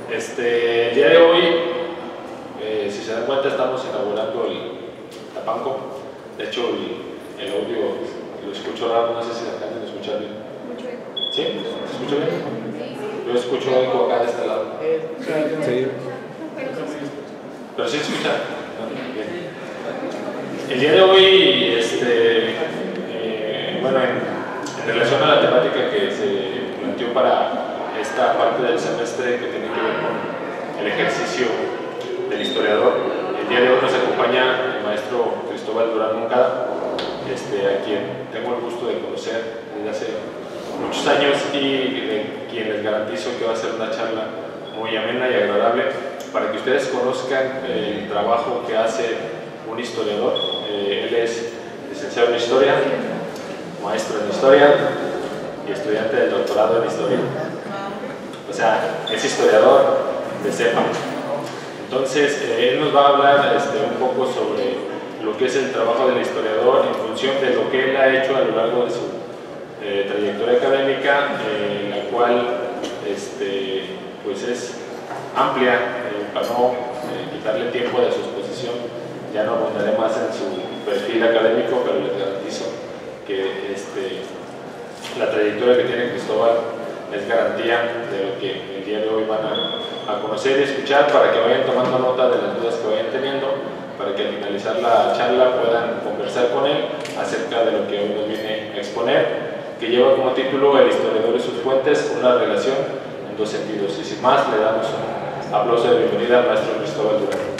El día de hoy, si se dan cuenta, estamos inaugurando el Tapanco. De hecho, el audio lo escucho raro, no sé si alcanzan a escuchar bien. ¿Sí? ¿Se escucha bien? Yo escucho eco acá de este lado. Sí. Pero sí se escucha. Bien. El día de hoy, bueno, en relación a la temática que se planteó para esta parte del semestre que tiene que ver con el ejercicio del historiador, el día de hoy nos acompaña el maestro Cristóbal Durán Moncada, a quien tengo el gusto de conocer desde hace muchos años y de quien les garantizo que va a ser una charla muy amena y agradable para que ustedes conozcan el trabajo que hace un historiador. Él es licenciado en Historia, maestro en Historia y estudiante del doctorado en Historia. O sea, es historiador de cepa. Entonces, él nos va a hablar un poco sobre lo que es el trabajo del historiador en función de lo que él ha hecho a lo largo de su trayectoria académica, la cual pues es amplia, para no quitarle tiempo de su exposición. Ya no abundaré más en su perfil académico, pero les garantizo que la trayectoria que tiene Cristóbal es garantía de lo que el día de hoy van a conocer y escuchar, para que vayan tomando nota de las dudas que vayan teniendo, para que al finalizar la charla puedan conversar con él acerca de lo que hoy nos viene a exponer, que lleva como título El historiador y sus fuentes, una relación en dos sentidos. Y sin más, le damos un aplauso de bienvenida al maestro Cristóbal Durán.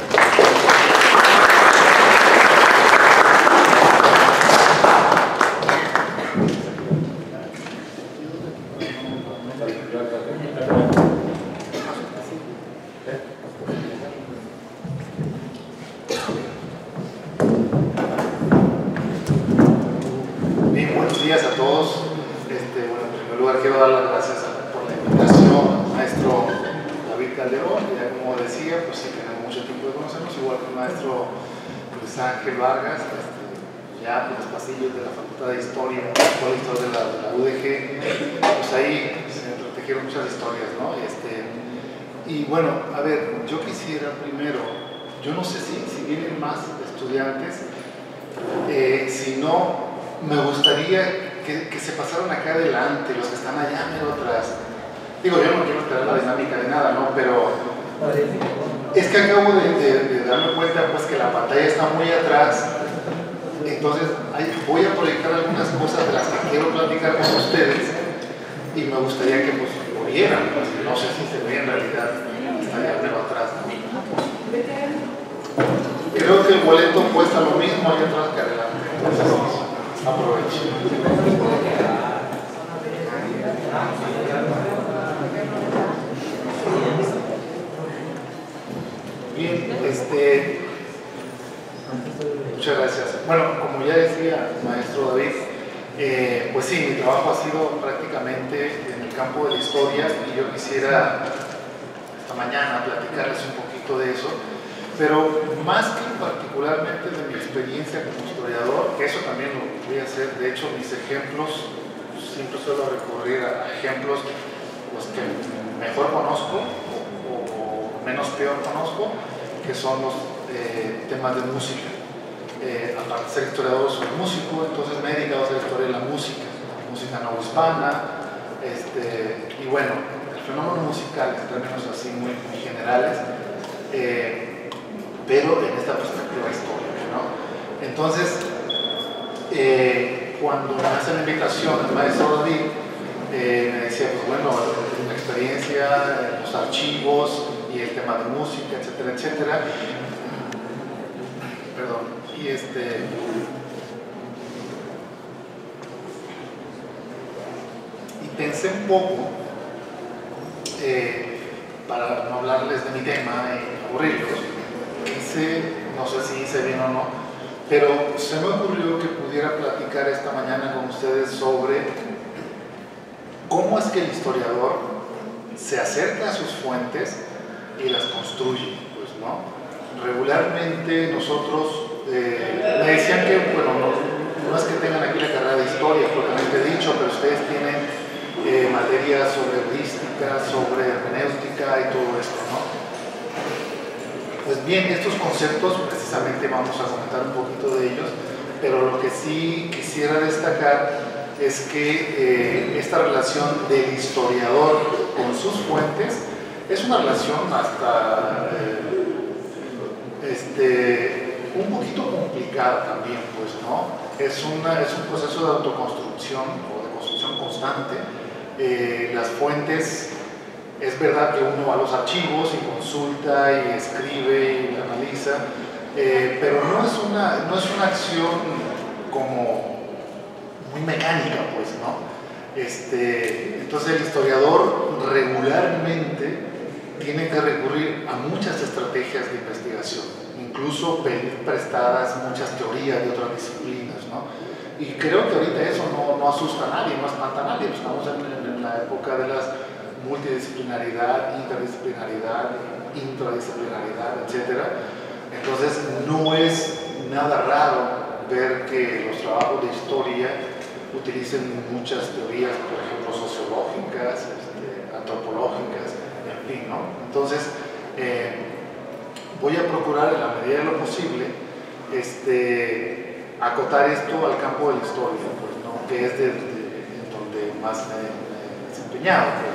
Bien, buenos días a todos. Bueno, en primer lugar quiero dar las gracias por la invitación al maestro David Calderón. Ya como decía, pues sí tenemos mucho tiempo de conocernos, igual que el maestro Luis Ángel Vargas, ya por los pasillos de la Facultad de Historia, de la UDG, pues ahí se entretejieron muchas historias, ¿no? Y bueno, a ver, yo quisiera primero, yo no sé si vienen más estudiantes, si no, me gustaría que se pasaran acá adelante, los que están allá mero atrás. Digo, yo no quiero esperar la dinámica de nada, ¿no? Pero es que acabo de darme cuenta pues que la pantalla está muy atrás. Entonces voy a proyectar algunas cosas de las que quiero platicar con ustedes y me gustaría que pues lo vieran, pues, no sé si se ve en realidad, está allá mero atrás, ¿no? Creo que el boleto cuesta lo mismo allá atrás que adelante, entonces aprovechen. Bien, muchas gracias. Bueno, como ya decía el maestro David, pues sí, mi trabajo ha sido prácticamente en el campo de la historia y yo quisiera esta mañana platicarles un poquito de eso, pero más que particularmente de mi experiencia como historiador, que eso también lo voy a hacer. De hecho, mis ejemplos, siempre suelo recurrir a ejemplos los que mejor conozco o menos peor conozco, que son los temas de música. Aparte de ser historiador, soy músico, entonces me he dedicado a hacer historia de la música no hispana, y bueno, el fenómeno musical en términos así muy generales, pero en esta perspectiva histórica, ¿no? Entonces, cuando me hace la invitación el maestro David, me decía, pues bueno, la experiencia, los archivos y el tema de música, etcétera, etcétera. Perdón. Y pensé un poco, para no hablarles de mi tema y aburrirlos, no sé si hice bien o no, pero se me ocurrió que pudiera platicar esta mañana con ustedes sobre cómo es que el historiador se acerca a sus fuentes y las construye, pues, ¿no? Regularmente nosotros, me decían que, bueno, no es que tengan aquí la carrera de historia propiamente dicho, pero ustedes tienen materias sobre heurística, semántica, sobre hermenéutica y todo esto, ¿no? Pues bien, estos conceptos precisamente vamos a comentar un poquito de ellos, pero lo que sí quisiera destacar es que esta relación del historiador con sus fuentes es una relación hasta un poquito complicada también, pues, ¿no? Es un proceso de autoconstrucción o de construcción constante. Las fuentes, es verdad que uno va a los archivos y consulta y escribe y analiza, pero no es una acción como muy mecánica, pues, ¿no? Entonces el historiador regularmente tiene que recurrir a muchas estrategias de investigación, incluso pedir prestadas muchas teorías de otras disciplinas, ¿no? Y creo que ahorita eso no asusta a nadie, no espanta a nadie. Estamos en la época de la multidisciplinaridad, interdisciplinaridad, intradisciplinaridad, etc. Entonces no es nada raro ver que los trabajos de historia utilicen muchas teorías, por ejemplo, sociológicas, antropológicas, en fin, ¿no? Entonces, voy a procurar en la medida de lo posible acotar esto al campo de la historia, pues, ¿no? Que es en donde más me he desempeñado, pues,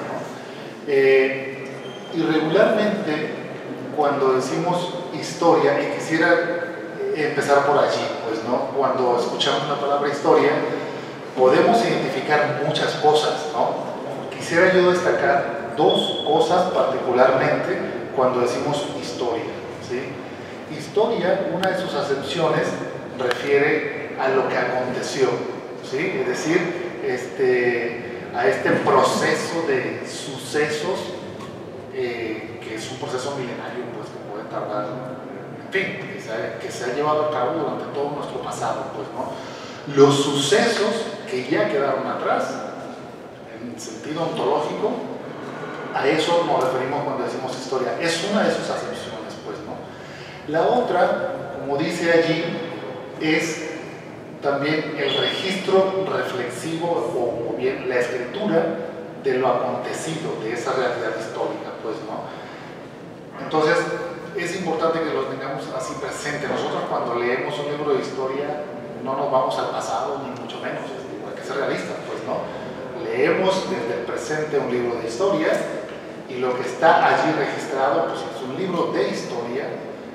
¿no? Y regularmente, cuando decimos historia, y quisiera empezar por allí, pues, ¿no? Cuando escuchamos la palabra historia, podemos identificar muchas cosas, ¿no? Quisiera yo destacar dos cosas particularmente cuando decimos historia, ¿sí? Historia, una de sus acepciones refiere a lo que aconteció, ¿sí? Es decir, a este proceso de sucesos que es un proceso milenario, pues, que puede tardar, en fin, que se ha llevado a cabo durante todo nuestro pasado, pues, ¿no? Los sucesos que ya quedaron atrás, en sentido ontológico, a eso nos referimos cuando decimos historia. Es una de sus acepciones, pues, ¿no? La otra, como dice allí, es también el registro reflexivo o bien la escritura de lo acontecido, de esa realidad histórica, pues, ¿no? Entonces, es importante que lo tengamos así presente. Nosotros cuando leemos un libro de historia no nos vamos al pasado, ni mucho menos, hay que ser realistas, pues, ¿no? Leemos desde el presente un libro de historia y lo que está allí registrado, pues, es un libro de historia,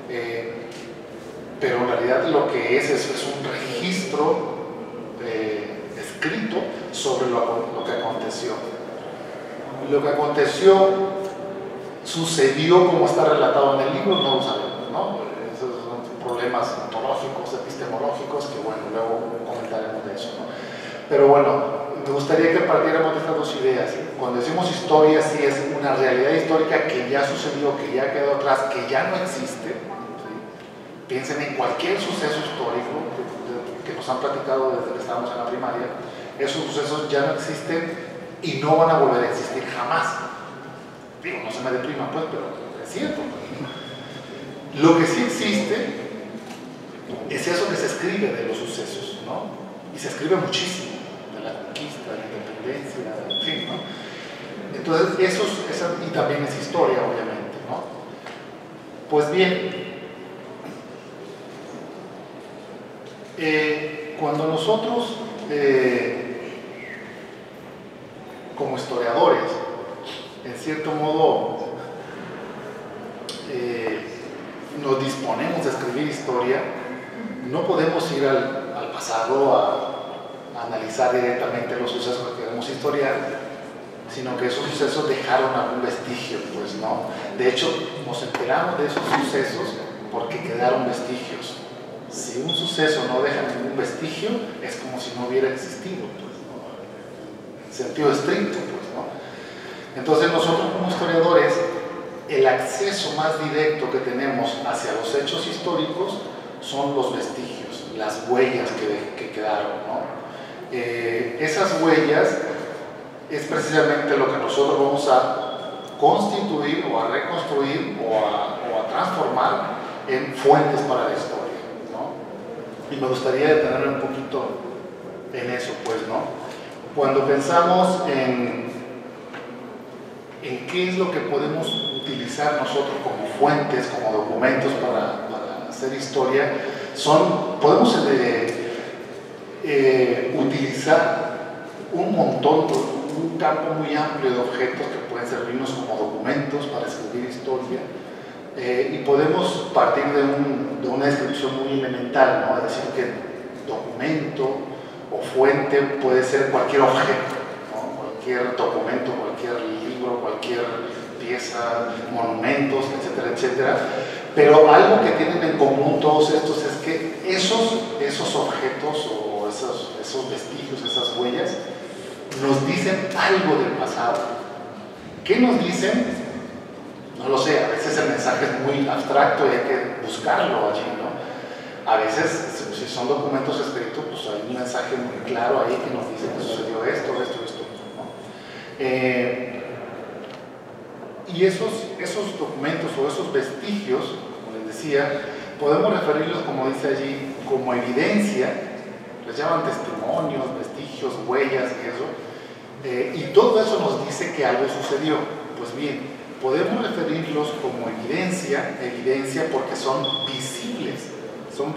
pero en realidad lo que es un registro escrito sobre lo que aconteció. Lo que aconteció sucedió como está relatado en el libro, no lo sabemos, ¿no? Esos son problemas ontológicos, epistemológicos, que bueno, luego comentaremos de eso, ¿no? Pero bueno, me gustaría que partiéramos de estas dos ideas. Cuando decimos historia, sí es una realidad histórica que ya sucedió, que ya quedó atrás, que ya no existe, ¿sí? Piensen en cualquier suceso histórico que nos han platicado desde que estábamos en la primaria. Esos sucesos ya no existen y no van a volver a existir jamás. Digo, no se me deprima, pues, pero es cierto. Lo que sí existe es eso que se escribe de los sucesos, ¿no? Y se escribe muchísimo, de la conquista, de la independencia, en fin, ¿no? Entonces, y también es historia, obviamente, ¿no? Pues bien, cuando nosotros, como historiadores, en cierto modo, nos disponemos a escribir historia, no podemos ir al pasado a analizar directamente los sucesos que queremos historiar, sino que esos sucesos dejaron algún vestigio, pues, ¿no? De hecho, nos enteramos de esos sucesos porque quedaron vestigios. Si un suceso no deja ningún vestigio, es como si no hubiera existido, pues, ¿no? En sentido estricto, pues, ¿no? Entonces nosotros como historiadores, el acceso más directo que tenemos hacia los hechos históricos son los vestigios, las huellas que quedaron, ¿no? Esas huellas es precisamente lo que nosotros vamos a constituir o a reconstruir o a transformar en fuentes para la historia, ¿no? Y me gustaría detenerme un poquito en eso, pues, ¿no? Cuando pensamos en en qué es lo que podemos utilizar nosotros como fuentes, como documentos para hacer historia, podemos utilizar un montón, un campo muy amplio de objetos que pueden servirnos como documentos para escribir historia, y podemos partir de una descripción muy elemental, ¿no? Es decir, que documento o fuente puede ser cualquier objeto, ¿no? Cualquier documento, cualquier libro, cualquier pieza, monumentos, etcétera, etcétera. Pero algo que tienen en común todos estos es que esos objetos o esos vestigios, esas huellas, nos dicen algo del pasado. ¿Qué nos dicen? No lo sé, a veces el mensaje es muy abstracto y hay que buscarlo allí, ¿no? A veces, si son documentos escritos, pues hay un mensaje muy claro ahí que nos dice que sucedió esto, ¿no? Y esos documentos o esos vestigios, como les decía, podemos referirlos, como dice allí, como evidencia, les llaman testimonios, vestigios, huellas y eso, y todo eso nos dice que algo sucedió. Pues bien, podemos referirlos como evidencia porque son visibles, son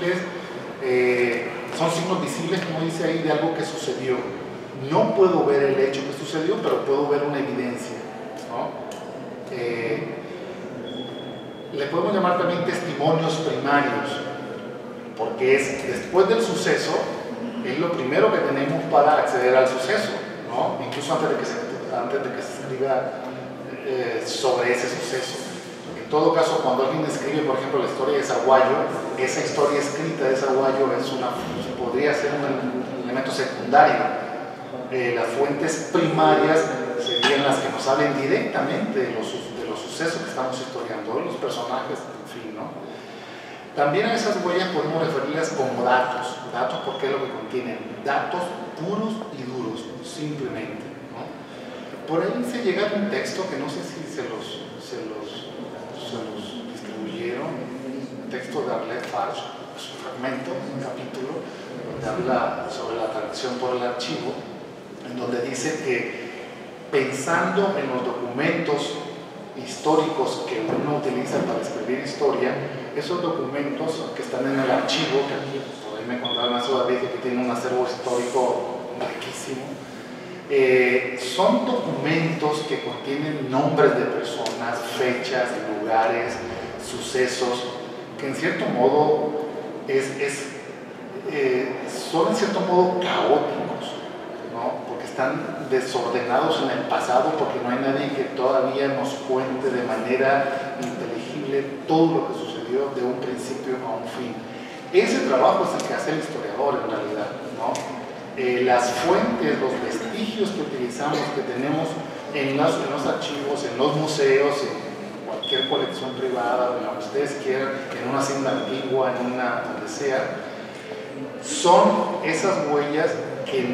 signos visibles, como dice ahí, de algo que sucedió. No puedo ver el hecho que sucedió, pero puedo ver una evidencia, ¿no? Le podemos llamar también testimonios primarios, porque es después del suceso, es lo primero que tenemos para acceder al suceso, ¿no? Incluso antes de que se escriba sobre ese suceso. En todo caso, cuando alguien escribe, por ejemplo, la historia de Zaguayo, esa historia escrita de Zaguayo podría ser un elemento secundario. Las fuentes primarias serían las que nos hablen directamente de los sucesos que estamos historiando, de los personajes, en fin, ¿no? También a esas huellas podemos referirlas como datos porque es lo que contienen, datos puros y duros, simplemente, ¿no? Por ahí se llega a un texto que no sé si se los distribuyeron, un texto de Arlette Farge, un fragmento, un capítulo, donde habla sobre la tradición por el archivo, en donde dice que pensando en los documentos históricos que uno utiliza para escribir historia, esos documentos que están en el archivo, que aquí por ahí me contaron hace David que tiene un acervo histórico riquísimo, son documentos que contienen nombres de personas, fechas, lugares, sucesos, que en cierto modo son en cierto modo caóticos, ¿no? Porque están desordenados en el pasado, porque no hay nadie que todavía nos cuente de manera inteligible todo lo que sucedió de un principio a un fin. Ese trabajo es el que hace el historiador en realidad, ¿no? Las fuentes, los vestigios que utilizamos, que tenemos en los archivos, en los museos, en cualquier colección privada, en lo que ustedes quieran, en una hacienda antigua, donde sea, son esas huellas que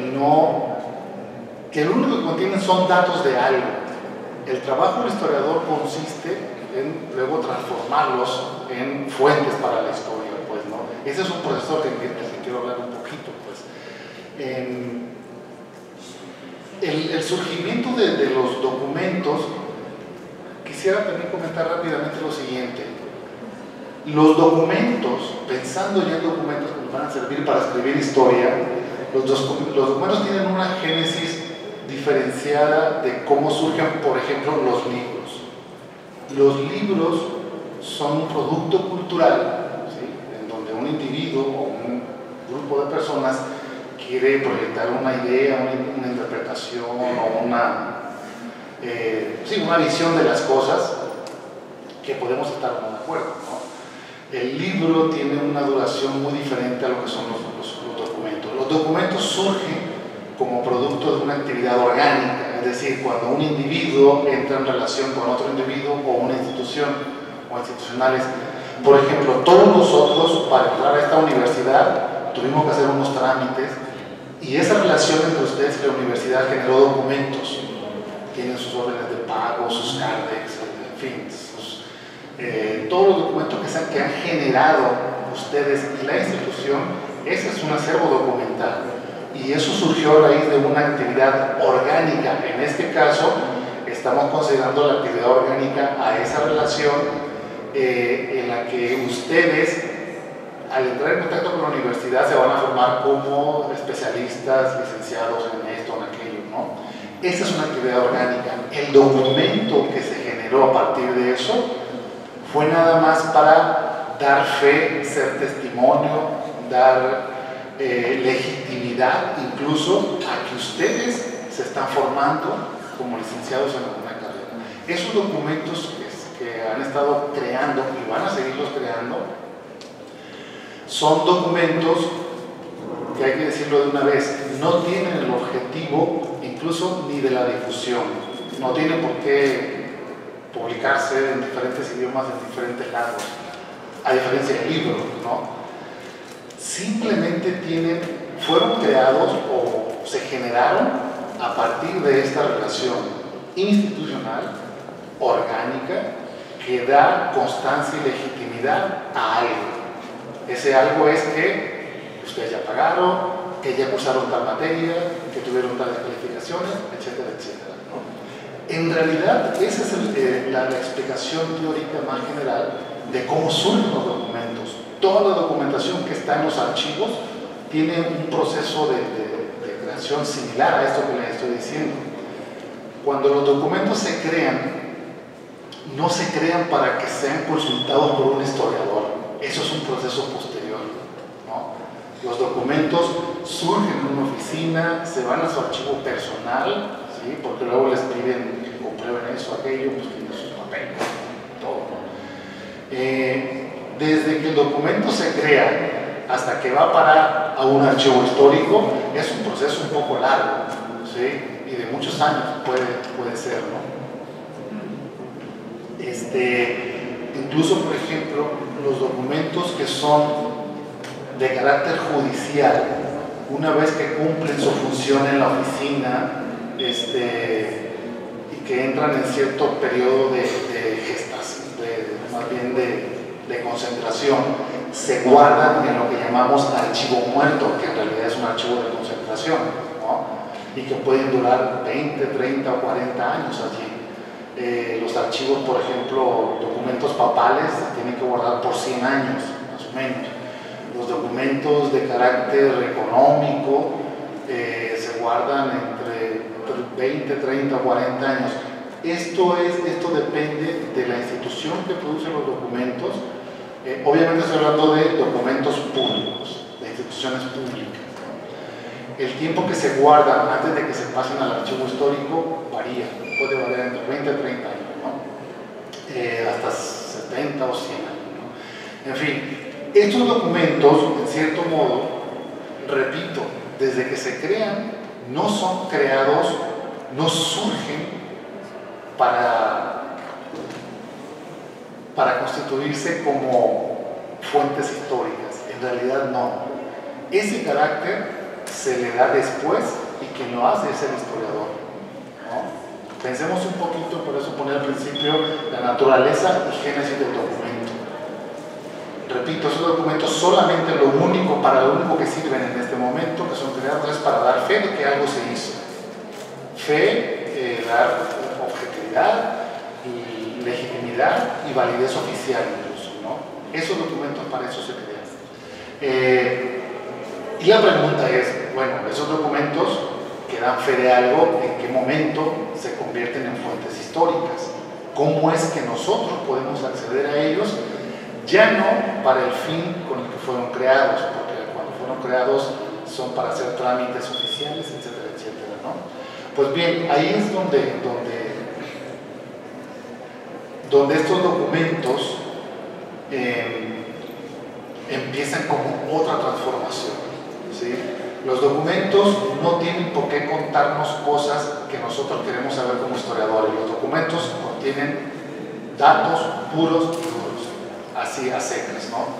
lo único que contienen son datos de algo. El trabajo del historiador consiste en luego transformarlos en fuentes para la historia, pues, ¿no? Ese es un proceso que quiero hablar un poquito, pues. El surgimiento de los documentos, quisiera también comentar rápidamente lo siguiente. Los documentos, pensando ya en documentos que nos van a servir para escribir historia, los documentos tienen una génesis diferenciada de cómo surgen, por ejemplo, los libros. Los libros son un producto cultural, ¿sí? En donde un individuo o un grupo de personas quiere proyectar una idea, una interpretación o una visión de las cosas que podemos estar de acuerdo, ¿no? El libro tiene una duración muy diferente a lo que son los documentos. Los documentos surgen como producto de una actividad orgánica, es decir, cuando un individuo entra en relación con otro individuo o una institución o institucionales. Por ejemplo, todos nosotros para entrar a esta universidad tuvimos que hacer unos trámites y esa relación entre ustedes y la universidad generó documentos. Tienen sus órdenes de pago, sus cardex, en fin, todos los documentos que han generado ustedes y la institución. Ese es un acervo documental y eso surgió a raíz de una actividad orgánica. En este caso estamos considerando la actividad orgánica a esa relación en la que ustedes, al entrar en contacto con la universidad, se van a formar como especialistas, licenciados en esto, en aquello, ¿no? Esa es una actividad orgánica. El documento que se generó a partir de eso fue nada más para dar fe, ser testimonio, dar legitimidad incluso a que ustedes se están formando como licenciados en alguna carrera. Esos documentos que han estado creando y van a seguirlos creando son documentos que, hay que decirlo de una vez, no tienen el objetivo incluso ni de la difusión, no tienen por qué publicarse en diferentes idiomas, en diferentes lados, a diferencia del libro, ¿no? Simplemente fueron creados o se generaron a partir de esta relación institucional, orgánica, que da constancia y legitimidad a algo. Ese algo es que ustedes ya pagaron, que ya cursaron tal materia, que tuvieron tales calificaciones, etcétera, etcétera, ¿no? En realidad, esa es la explicación teórica más general de cómo surgen los documentos. Toda la documentación que está en los archivos tiene un proceso de creación similar a esto que les estoy diciendo. Cuando los documentos se crean, no se crean para que sean consultados por un historiador. Eso es un proceso posterior, ¿no? Los documentos surgen en una oficina, se van a su archivo personal, ¿sí? Porque luego les piden que comprueben eso, aquello, pues tienen sus papeles, todo, ¿no? Desde que el documento se crea hasta que va a parar a un archivo histórico, es un proceso un poco largo, ¿sí? Y de muchos años puede ser, ¿no? Incluso, por ejemplo, los documentos que son de carácter judicial, una vez que cumplen su función en la oficina y que entran en cierto periodo de gestación, más bien de concentración, se guardan en lo que llamamos archivo muerto, que en realidad es un archivo de concentración, ¿no? Y que pueden durar 20, 30 o 40 años allí. Los archivos, por ejemplo, documentos papales se tienen que guardar por 100 años, más o menos. Los documentos de carácter económico se guardan entre 20, 30 o 40 años. Esto depende de la institución que produce los documentos. Obviamente estoy hablando de documentos públicos, de instituciones públicas. El tiempo que se guardan antes de que se pasen al archivo histórico varía, puede variar entre 20 y 30 años, ¿no? Hasta 70 o 100 años, ¿no? En fin, estos documentos, en cierto modo, repito, desde que se crean, no son creados, no surgen para constituirse como fuentes históricas. En realidad no. Ese carácter se le da después y quien lo hace es el historiador, ¿no? Pensemos un poquito, por eso ponía al principio la naturaleza y génesis del documento. Repito, esos documentos solamente lo único que sirven en este momento, que son creados, es para dar fe de que algo se hizo. Fe, dar objetividad y legitimidad y validez oficial incluso, ¿no? Esos documentos para eso se crean. Y la pregunta es, bueno, esos documentos que dan fe de algo, ¿en qué momento se convierten en fuentes históricas? ¿Cómo es que nosotros podemos acceder a ellos? Ya no para el fin con el que fueron creados, porque cuando fueron creados son para hacer trámites oficiales, etcétera, etcétera, ¿no? Pues bien, ahí es donde estos documentos empiezan como otra transformación, ¿sí? Los documentos no tienen por qué contarnos cosas que nosotros queremos saber como historiadores. Los documentos contienen datos puros y duros, así a secas, ¿no?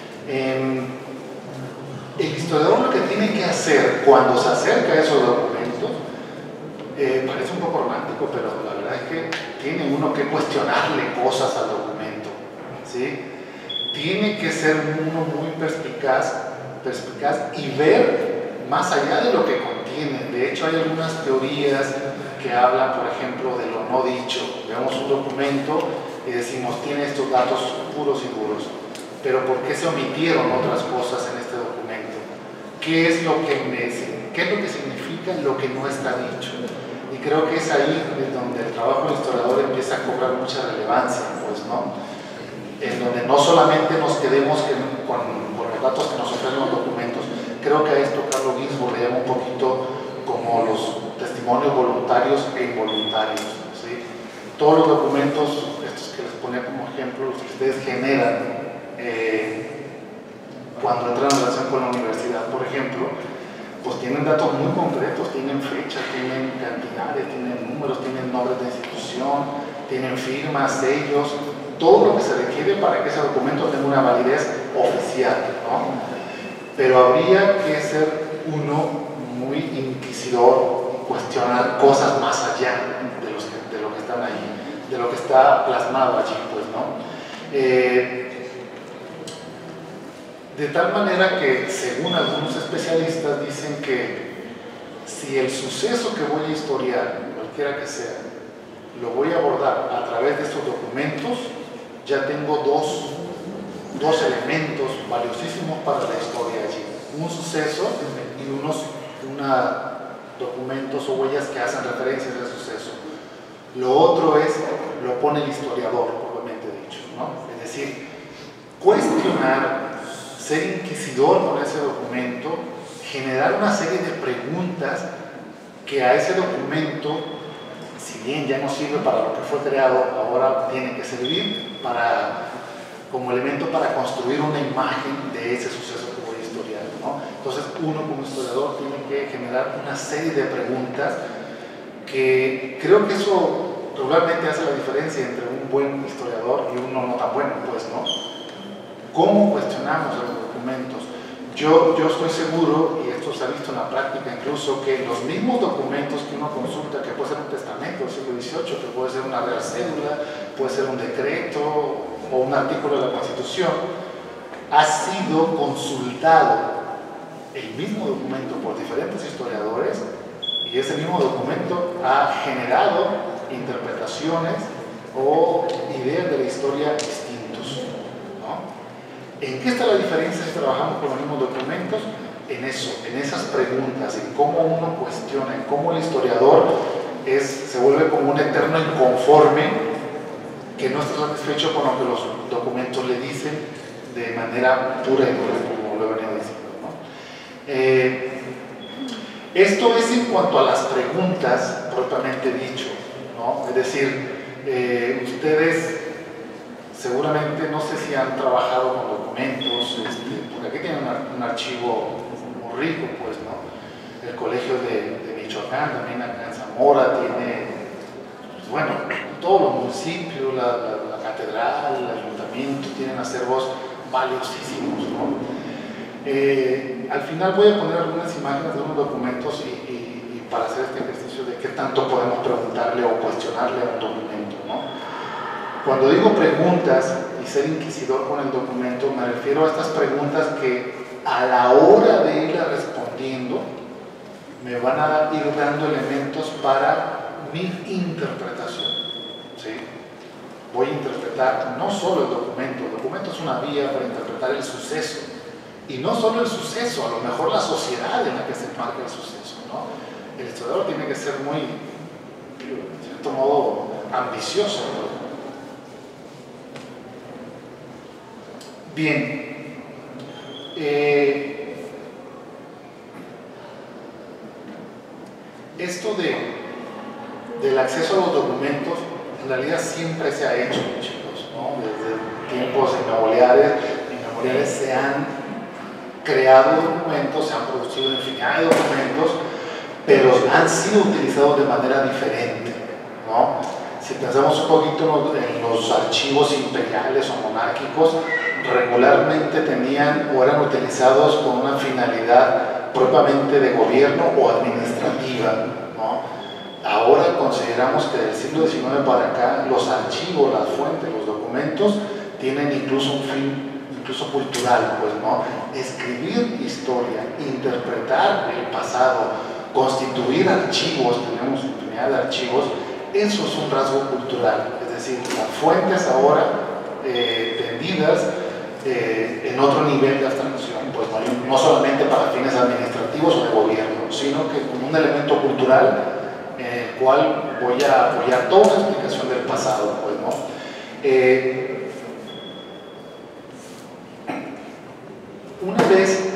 El historiador lo que tiene que hacer cuando se acerca a esos documentos, parece un poco romántico, pero la verdad es que tiene uno que cuestionarle cosas al documento, ¿sí? Tiene que ser uno muy perspicaz y ver más allá de lo que contiene, De hecho, hay algunas teorías que hablan, por ejemplo, de lo no dicho. Vemos un documento y decimos, tiene estos datos puros y duros, pero ¿por qué se omitieron otras cosas en este documento? ¿Qué es lo que significa lo que no está dicho? Y creo que es ahí donde el trabajo del historiador empieza a cobrar mucha relevancia, pues, ¿no? En donde no solamente nos quedemos con los datos que nos ofrecen los documentos. Creo que a esto Carlo Ginzburg le llama un poquito como los testimonios voluntarios e involuntarios, ¿sí? Todos los documentos, estos que les ponía como ejemplo, los que ustedes generan cuando entran en relación con la universidad, por ejemplo, pues tienen datos muy concretos, tienen fechas, tienen cantidades, tienen números, tienen nombres de institución, tienen firmas, sellos, todo lo que se requiere para que ese documento tenga una validez oficial, ¿no? Pero habría que ser uno muy inquisidor y cuestionar cosas más allá de lo que están ahí, de lo que está plasmado allí, pues, ¿no? De tal manera que, según algunos especialistas, dicen que si el suceso que voy a historiar, cualquiera que sea, lo voy a abordar a través de estos documentos, ya tengo dos elementos valiosísimos para la historia allí. Un suceso y unos documentos o huellas que hacen referencia a ese suceso. Lo otro lo pone el historiador, propiamente dicho, ¿no? Es decir, cuestionar, ser inquisidor con ese documento, generar una serie de preguntas que a ese documento, si bien ya no sirve para lo que fue creado, ahora tiene que servir como elemento para construir una imagen de ese suceso que voy a historiar, ¿no? Entonces uno como historiador tiene que generar una serie de preguntas que creo que eso regularmente hace la diferencia entre un buen historiador y uno no tan bueno, pues, ¿no? ¿Cómo cuestionamos los documentos? Yo estoy seguro, y esto se ha visto en la práctica incluso, que los mismos documentos que uno consulta, que puede ser un testamento del siglo XVIII, que puede ser una real cédula, puede ser un decreto o un artículo de la Constitución, ha sido consultado el mismo documento por diferentes historiadores y ese mismo documento ha generado interpretaciones o ideas de la historia distintos, ¿no? ¿En qué está la diferencia si trabajamos con los mismos documentos? En eso, en esas preguntas, en cómo uno cuestiona, en cómo el historiador se vuelve como un eterno inconforme que no está satisfecho con lo que los documentos le dicen de manera pura y dura, como lo he venido diciendo, ¿no? Esto es en cuanto a las preguntas propiamente dicho, ¿no? Es decir, ustedes seguramente, no sé si han trabajado con documentos, porque aquí tienen un archivo muy rico, pues, ¿no? El Colegio de Michoacán, también acá en Zamora, tiene, pues, bueno, todos los municipios, la catedral, el ayuntamiento, tienen acervos valiosísimos, ¿no? Al final voy a poner algunas imágenes de unos documentos y para hacer este ejercicio de qué tanto podemos preguntarle o cuestionarle a un documento, ¿no? Cuando digo preguntas y ser inquisidor con el documento, me refiero a estas preguntas que a la hora de irla respondiendo me van a ir dando elementos para mi interpretación, ¿sí? Voy a interpretar no solo el documento es una vía para interpretar el suceso, y no solo el suceso, a lo mejor la sociedad en la que se marca el suceso, ¿no? El historiador tiene que ser muy, de cierto modo, ambicioso, ¿no? Bien, esto del acceso a los documentos en realidad siempre se ha hecho, chicos, ¿no? Desde tiempos inmemoriales se han creado documentos, se han producido infinidad de documentos, pero han sido utilizados de manera diferente, ¿no? Si pensamos un poquito en los archivos imperiales o monárquicos, regularmente tenían o eran utilizados con una finalidad propiamente de gobierno o administrativa, ¿no? Ahora consideramos que del siglo XIX para acá los archivos, las fuentes, los documentos tienen incluso un fin incluso cultural, pues, ¿no? Escribir historia, interpretar el pasado, constituir archivos, tenemos infinidad de archivos, eso es un rasgo cultural, es decir, las fuentes ahora tendidas en otro nivel de abstracción, pues no solamente para fines administrativos o de gobierno, sino que como un elemento cultural en el cual voy a apoyar toda una explicación del pasado, pues, ¿no? Una vez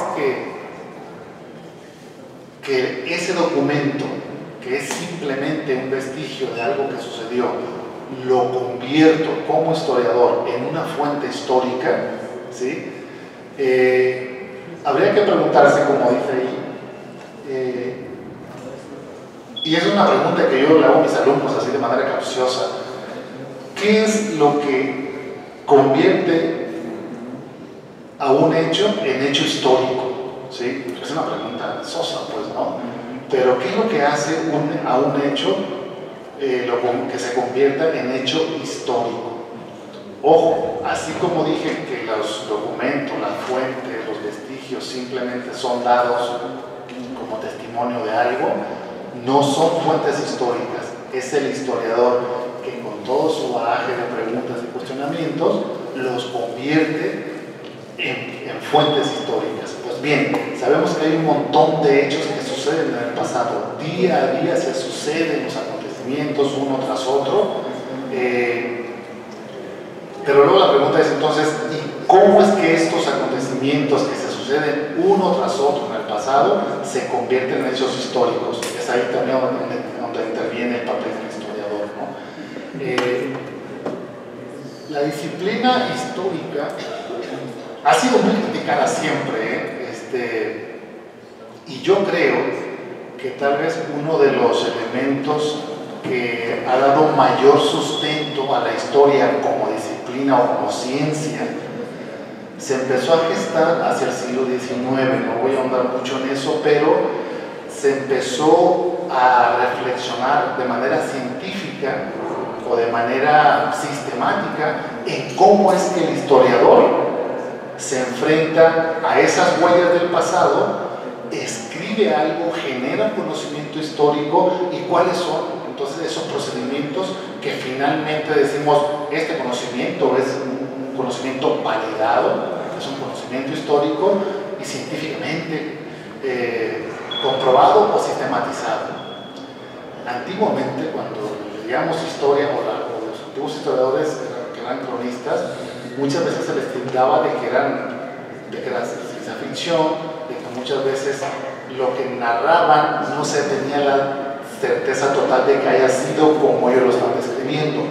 que ese documento, que es simplemente un vestigio de algo que sucedió, lo convierto como historiador en una fuente histórica, ¿sí? Habría que preguntarse, como dice ahí, y es una pregunta que yo le hago a mis alumnos así de manera capciosa: ¿qué es lo que convierte a un hecho en hecho histórico? ¿Sí? Es una pregunta sosa, pues, ¿no? Pero ¿qué es lo que hace a un hecho que se convierta en hecho histórico? Ojo, así como dije que los documentos, las fuentes, los vestigios simplemente son dados como testimonio de algo, no son fuentes históricas. Es el historiador que con todo su bagaje de preguntas y cuestionamientos los convierte en fuentes históricas. Pues bien, sabemos que hay un montón de hechos que suceden en el pasado. Día a día se suceden los acontecimientos uno tras otro. Pero luego la pregunta es entonces, ¿y cómo es que estos acontecimientos que se suceden uno tras otro en el pasado se convierten en hechos históricos? Es ahí también donde interviene el papel del historiador, ¿no? La disciplina histórica ha sido muy criticada siempre, y yo creo que tal vez uno de los elementos que ha dado mayor sustento a la historia como disciplina o como ciencia se empezó a gestar hacia el siglo XIX. No voy a ahondar mucho en eso, pero se empezó a reflexionar de manera científica o de manera sistemática en cómo es que el historiador se enfrenta a esas huellas del pasado, escribe algo, genera un conocimiento histórico, y cuáles son entonces esos procedimientos que finalmente decimos, este conocimiento es un conocimiento validado, es un conocimiento histórico y científicamente comprobado o sistematizado. Antiguamente, cuando leíamos historia, o los antiguos historiadores que eran cronistas, muchas veces se les tildaba de que era ciencia ficción, de que muchas veces lo que narraban no se tenía la certeza total de que haya sido como ellos lo están describiendo.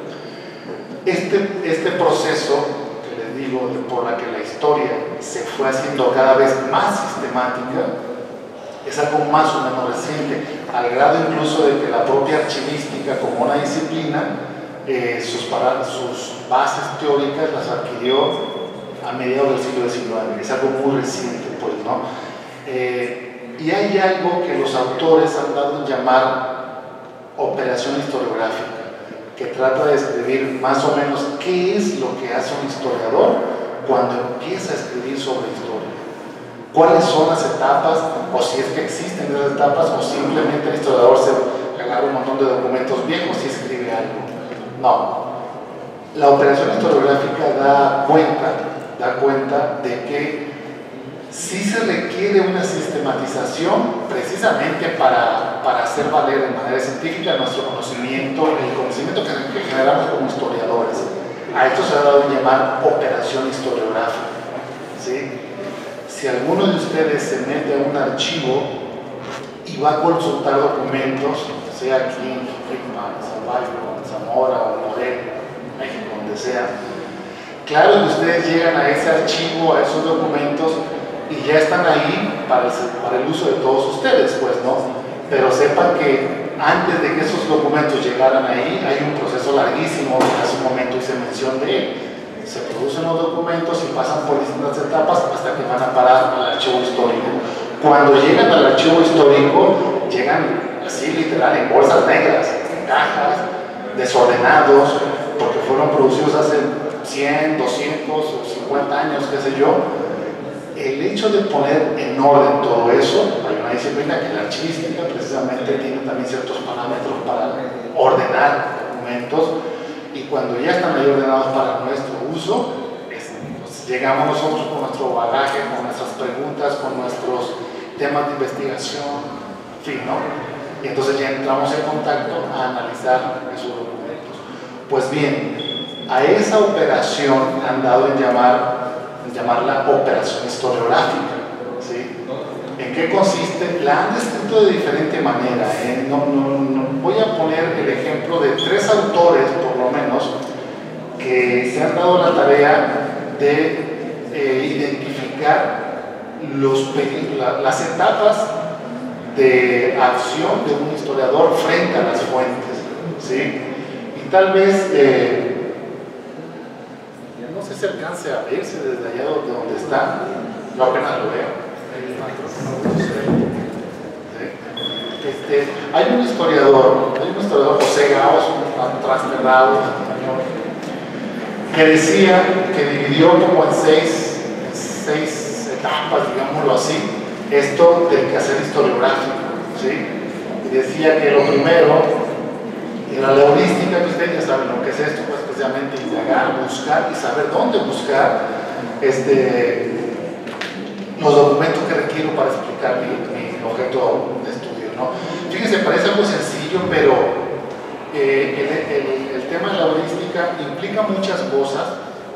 Este proceso que les digo, por la que la historia se fue haciendo cada vez más sistemática, es algo más o menos reciente, al grado incluso de que la propia archivística como una disciplina sus bases teóricas las adquirió a mediados del siglo XIX. Es algo muy reciente, pues, ¿no? Y hay algo que los autores han dado en llamar operación historiográfica, que trata de describir más o menos qué es lo que hace un historiador cuando empieza a escribir sobre historia. ¿Cuáles son las etapas, o si es que existen esas etapas, o simplemente el historiador se agarra un montón de documentos viejos y escribe algo? No. La operación historiográfica da cuenta de que sí se requiere una sistematización precisamente para hacer valer de manera científica nuestro conocimiento, el conocimiento que generamos como historiadores. A esto se ha dado a llamar operación historiográfica, ¿sí? Si alguno de ustedes se mete a un archivo y va a consultar documentos, sea aquí en Jiquilpan, en Zavalco, en Zamora o Morelia, México, donde sea, claro que ustedes llegan a ese archivo, a esos documentos, y ya están ahí para el uso de todos ustedes, pues, ¿no? Pero sepan que antes de que esos documentos llegaran ahí, hay un proceso larguísimo, que hace un momento hice mención de él. Se producen los documentos y pasan por distintas etapas hasta que van a parar al archivo histórico. Cuando llegan al archivo histórico, llegan así literal en bolsas negras, en cajas, desordenados, porque fueron producidos hace 100, 200 o 50 años, qué sé yo. El hecho de poner en orden todo eso, hay una disciplina que es la archivística, precisamente tiene también ciertos parámetros para ordenar documentos, y cuando ya están ahí ordenados para nuestro uso, pues llegamos nosotros con nuestro bagaje, con nuestras preguntas, con nuestros temas de investigación, en fin, ¿no? Y entonces ya entramos en contacto a analizar esos documentos. Pues bien, a esa operación han dado en llamarla operación historiográfica, ¿sí? ¿En qué consiste? La han descrito de diferente manera, ¿eh? Voy a poner el ejemplo de 3 autores, por lo menos, que se han dado la tarea de identificar las etapas de acción de un historiador frente a las fuentes, ¿sí? Y tal vez, no sé si alcance a verse desde allá donde está, yo apenas lo veo. ¿Sí? Hay un historiador, José Gaos, un trasladado español, que decía que dividió como en seis etapas, digámoslo así, esto del quehacer historiográfico, ¿sí? Y decía que lo primero era la heurística, que ustedes ya saben lo que es esto, pues precisamente indagar, buscar y saber dónde buscar los documentos que requiero para explicar mi objeto de estudio, ¿no? Fíjense, parece algo sencillo, pero el tema de la heurística implica muchas cosas.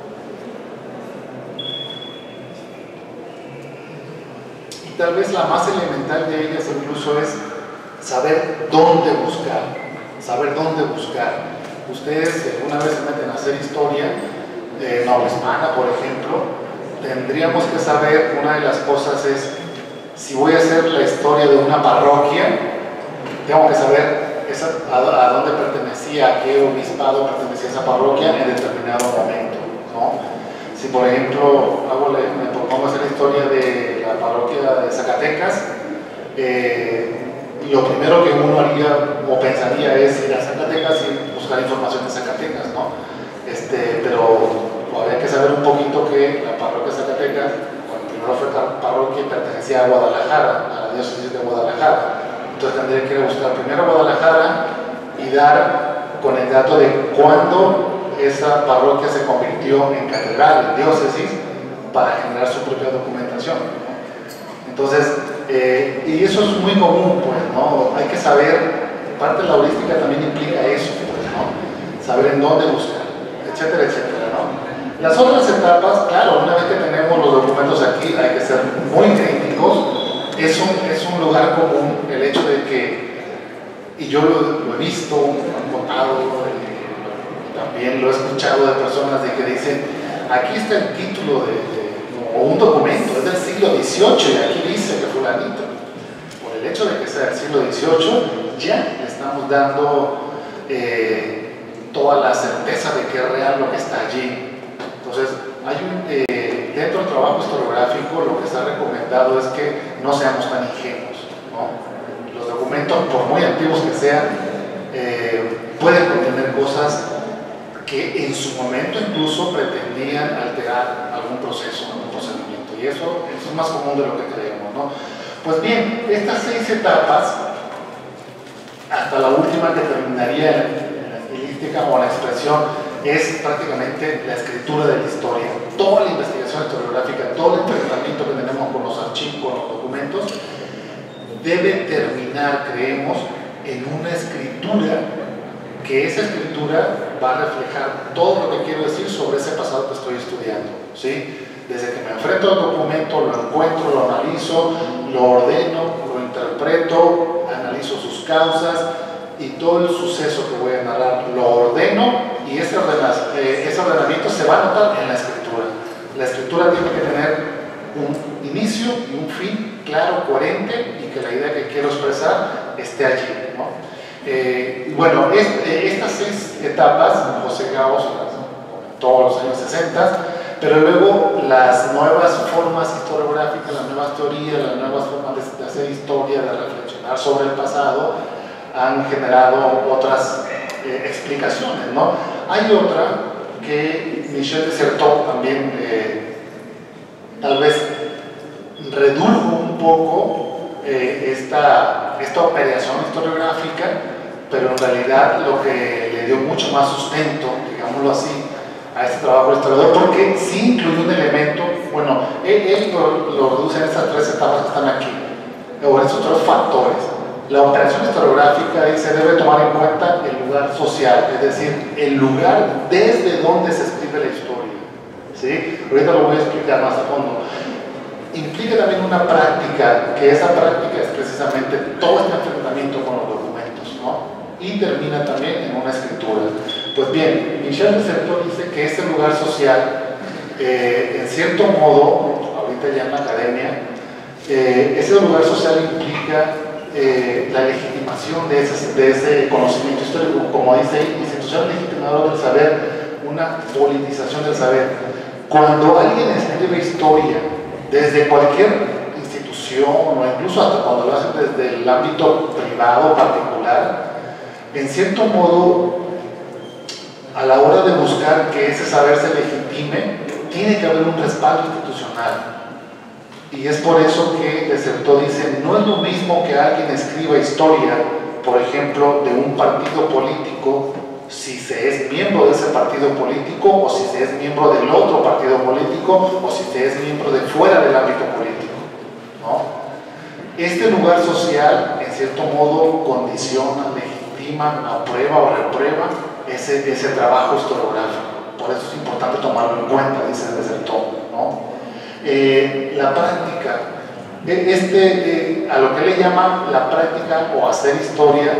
Y tal vez la más elemental de ellas incluso es saber dónde buscar. Saber dónde buscar. Ustedes alguna vez se meten a hacer historia novohispana, por ejemplo, tendríamos que saber, una de las cosas es, si voy a hacer la historia de una parroquia, tengo que saber a dónde pertenecía, a qué obispado pertenecía esa parroquia en determinado momento, ¿no? Si por ejemplo me propongo hacer la historia de la parroquia de Zacatecas, lo primero que uno haría o pensaría es ir a Zacatecas y buscar información de Zacatecas, ¿no? Pero habría que saber un poquito que la parroquia de Zacatecas, cuando primero fue parroquia, pertenecía a Guadalajara, a la diócesis de Guadalajara. Entonces tendría que ir a buscar primero Guadalajara y dar con el dato de cuándo esa parroquia se convirtió en catedral, en diócesis, para generar su propia documentación, ¿no? Entonces, y eso es muy común, pues, ¿no? Hay que saber, parte de la heurística también implica eso, pues, ¿no? Saber en dónde buscar, etcétera, etcétera, ¿no? Las otras etapas, claro, una vez que tenemos los documentos aquí, hay que ser muy críticos. Es un lugar común el hecho de que, y yo lo he visto, lo he contado, también lo he escuchado de personas de que dicen, aquí está el título o un documento, es del siglo XVIII y aquí dice que fulanito. Por el hecho de que sea del siglo XVIII, ya le estamos dando toda la certeza de que es real lo que está allí. Entonces, dentro del trabajo historiográfico lo que está recomendado es que no seamos tan ingenuos, ¿no? Los documentos, por muy antiguos que sean, pueden contener cosas que en su momento incluso pretendían alterar algún proceso, algún procedimiento, y eso es más común de lo que creemos, ¿no? Pues bien, estas 6 etapas, hasta la última que terminaría en la estilística o la expresión, es prácticamente la escritura de la historia. Toda la investigación historiográfica, todo el entrenamiento que tenemos con los archivos, con los documentos, debe terminar, creemos, en una escritura, que esa escritura va a reflejar todo lo que quiero decir sobre ese pasado que estoy estudiando, ¿sí? Desde que me enfrento al documento, lo encuentro, lo analizo, lo ordeno, lo interpreto, analizo sus causas y todo el suceso que voy a narrar lo ordeno, y ese ordenamiento se va a notar en la escritura. La escritura tiene que tener un inicio y un fin claro, coherente, y que la idea que quiero expresar esté allí, ¿no? Bueno, estas 6 etapas, José Gaos todos los años 60, pero luego las nuevas formas historiográficas, las nuevas teorías, las nuevas formas de hacer historia, de reflexionar sobre el pasado, han generado otras explicaciones, ¿no? Hay otra que Michel de Certeau también tal vez redujo un poco esta operación historiográfica, pero en realidad lo que le dio mucho más sustento, digámoslo así, a este trabajo del historiador, porque sí incluye un elemento, bueno, él lo reduce en estas tres etapas que están aquí, o en estos tres factores. La operación historiográfica dice debe tomar en cuenta el lugar social, es decir, el lugar desde donde se escribe la historia. ¿Sí? Ahorita lo voy a explicar más a fondo. Implica también una práctica, que esa práctica es precisamente todo este enfrentamiento con los documentos, ¿no? Y termina también en una escritura. Pues bien, Michel de Certeau dice que este lugar social, en cierto modo, ahorita ya en la academia, ese lugar social implica la legitimación de ese conocimiento histórico, como dice ahí, institución legitimadora del saber, una politización del saber. Cuando alguien escribe historia desde cualquier institución o incluso hasta cuando lo hacen desde el ámbito privado particular, en cierto modo, a la hora de buscar que ese saber se legitime, tiene que haber un respaldo institucional. Y es por eso que de Certeau dice, no es lo mismo que alguien escriba historia, por ejemplo, de un partido político, si se es miembro de ese partido político, o si se es miembro del otro partido político, o si se es miembro de fuera del ámbito político, ¿no? Este lugar social, en cierto modo, condiciona, legitima, aprueba o reprueba ese trabajo historiográfico. Por eso es importante tomarlo en cuenta, dice de Certeau, ¿no? La práctica, a lo que le llama la práctica o hacer historia,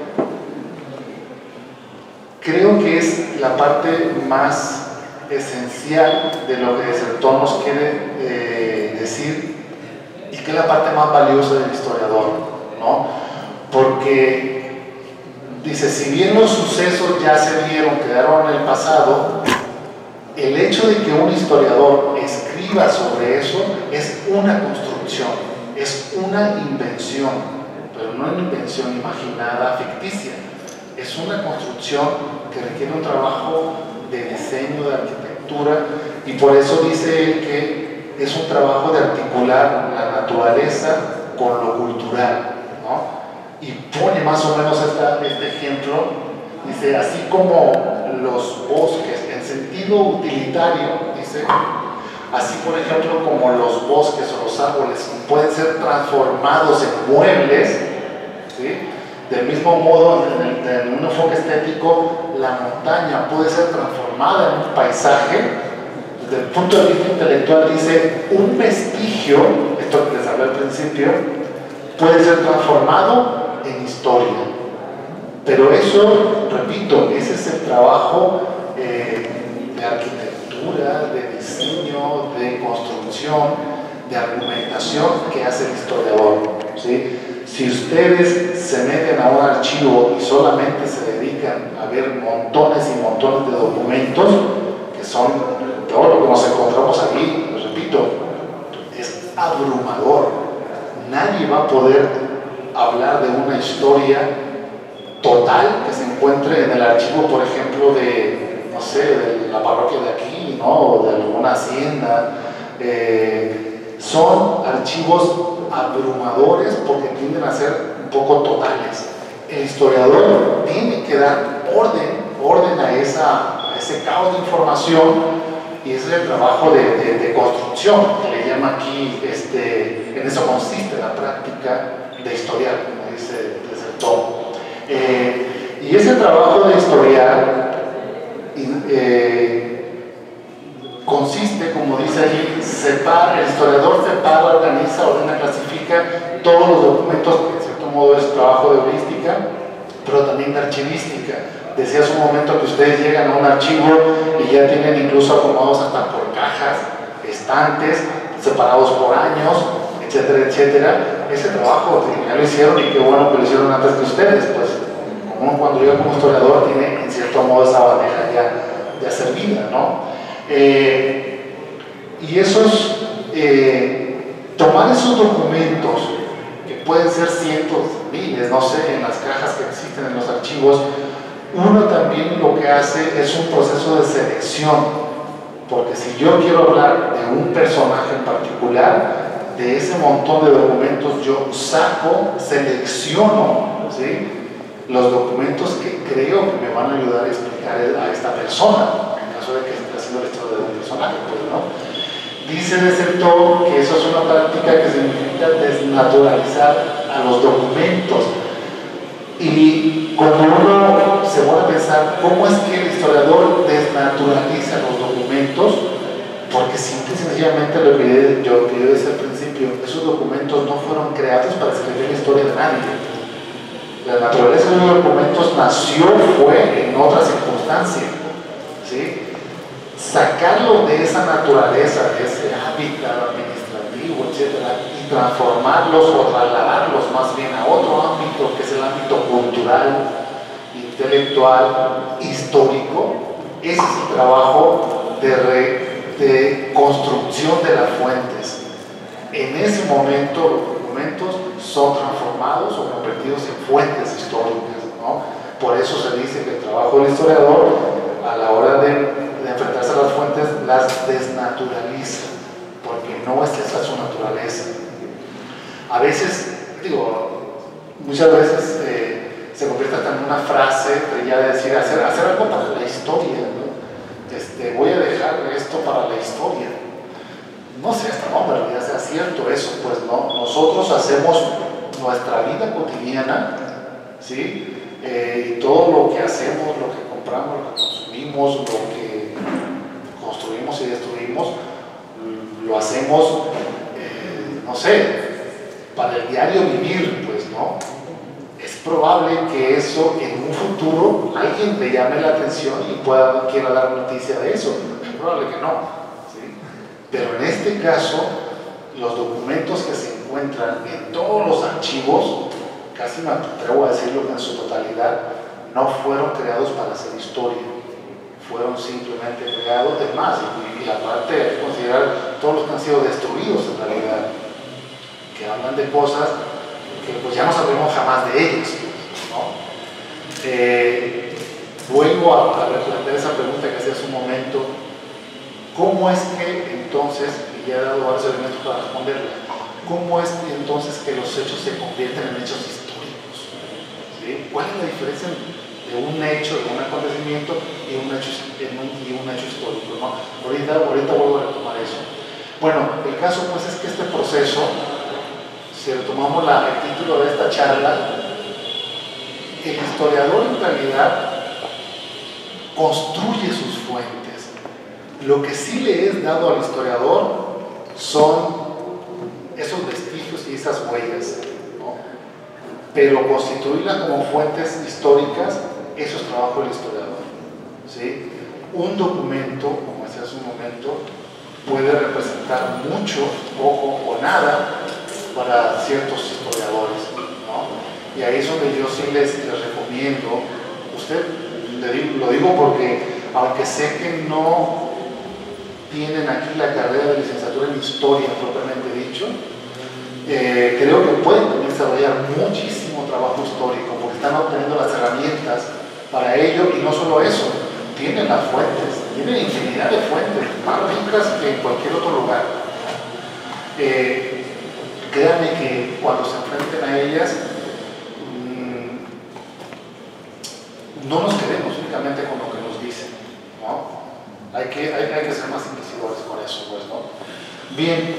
creo que es la parte más esencial de lo que de Certeau nos quiere decir, y que es la parte más valiosa del historiador, ¿no? Porque dice, si bien los sucesos ya se dieron, quedaron en el pasado, el hecho de que un historiador escriba sobre eso es una construcción, es una invención, pero no una invención imaginada, ficticia. Es una construcción que requiere un trabajo de diseño, de arquitectura, y por eso dice él que es un trabajo de articular la naturaleza con lo cultural, ¿no? Y pone más o menos este ejemplo, dice, así como los bosques, en sentido utilitario, dice, así por ejemplo como los bosques o los árboles pueden ser transformados en muebles, ¿sí? Del mismo modo, en un enfoque estético, la montaña puede ser transformada en un paisaje. Desde el punto de vista intelectual dice, un vestigio, esto que les hablé al principio, puede ser transformado en historia. Pero eso, repito, ese es el trabajo de arquitectura, de diseño, de construcción, de argumentación que hace el historiador, ¿sí? Si ustedes se meten a un archivo y solamente se dedican a ver montones y montones de documentos, que son todo lo que nos encontramos aquí, les repito, es abrumador. Nadie va a poder hablar de una historia total que se encuentre en el archivo, por ejemplo, de, no sé, de la parroquia de aquí, ¿no? O de alguna hacienda. Son archivos abrumadores porque tienden a ser un poco totales. El historiador tiene que dar orden a ese caos de información, y ese es el trabajo de construcción que le llama aquí, en eso consiste la práctica de historiar, como dice Certeau. Y ese trabajo de historiar consiste, como dice allí, el historiador separa, organiza, ordena, clasifica todos los documentos, que en cierto modo es trabajo de heurística, pero también de archivística. Decía hace un momento que ustedes llegan a un archivo y ya tienen incluso acomodados hasta por cajas, estantes, separados por años, etcétera, etcétera. Ese trabajo ya lo hicieron, y qué bueno que lo hicieron antes que ustedes, pues uno cuando llega como historiador tiene en cierto modo esa bandeja ya servida, ¿no? Y tomar esos documentos, que pueden ser cientos, miles, no sé, en las cajas que existen en los archivos, uno también lo que hace es un proceso de selección, porque si yo quiero hablar de un personaje en particular, de ese montón de documentos yo saco, selecciono, ¿sí?, los documentos que creo que me van a ayudar a explicar a esta persona, en caso de que esté haciendo la historia de un personaje, pues, ¿no? Dice Desertor que eso es una práctica que significa desnaturalizar a los documentos. Y cuando uno se pone a pensar cómo es que el historiador desnaturaliza los documentos, porque simple y sencillamente lo que yo decía al principio, esos documentos no fueron creados para escribir la historia de nadie. La naturaleza de los documentos fue en otra circunstancia, ¿sí? Sacarlo de esa naturaleza, de ese hábitat administrativo, etcétera, y transformarlos o trasladarlos más bien a otro ámbito, que es el ámbito cultural, intelectual, histórico, ese es el trabajo de construcción de las fuentes. En ese momento los documentos son transformados o convertidos en fuentes históricas, ¿no? Por eso se dice que el trabajo del historiador, a la hora de enfrentarse a las fuentes, las desnaturaliza, porque no es que esa es su naturaleza. A veces, muchas veces se convierte hasta en una frase ya de decir, hacer algo para la historia, ¿no? Voy a dejar esto para la historia. No sé hasta dónde en realidad sea cierto eso, pues no. Nosotros hacemos nuestra vida cotidiana, ¿sí? Y todo lo que hacemos, lo que compramos, lo que consumimos, lo que construimos y destruimos, lo hacemos, no sé, para el diario vivir, pues, ¿no? Es probable que eso en un futuro alguien le llame la atención y quiera dar noticia de eso. Es probable que no, ¿sí? Pero en este caso, los documentos que se encuentran en todos los archivos, casi me atrevo a decirlo que en su totalidad, no fueron creados para hacer historia. Fueron simplemente creados, es más, y aparte hay que considerar todos los que han sido destruidos en realidad, que hablan de cosas que pues ya no sabremos jamás de ellas, ¿no? Vuelvo a replantear esa pregunta que hacía hace un momento: ¿cómo es que entonces, y ya he dado varios elementos para responderla, cómo es que entonces que los hechos se convierten en hechos históricos? ¿Sí? ¿Cuál es la diferencia de un hecho, de un acontecimiento y un hecho histórico, ¿no? Ahorita vuelvo a retomar eso. Bueno, el caso pues es que este proceso, si retomamos el título de esta charla, el historiador en realidad construye sus fuentes. Lo que sí le es dado al historiador son esos vestigios y esas huellas, ¿no? Pero constituirlas como fuentes históricas, eso es trabajo del historiador, ¿sí? Un documento, como decía hace un momento, puede representar mucho, poco o nada para ciertos historiadores, ¿no? Y ahí es donde yo sí les recomiendo, lo digo porque aunque sé que no tienen aquí la carrera de licenciatura en historia propiamente dicho, creo que pueden también desarrollar muchísimo trabajo histórico porque están obteniendo las herramientas para ello. Y no solo eso, tienen las fuentes, tienen infinidad de fuentes, más ricas que en cualquier otro lugar. Créanme que cuando se enfrenten a ellas, no nos quedemos únicamente con lo que nos dicen, ¿no? Hay que ser más inquisidores con eso, pues, ¿no? Bien,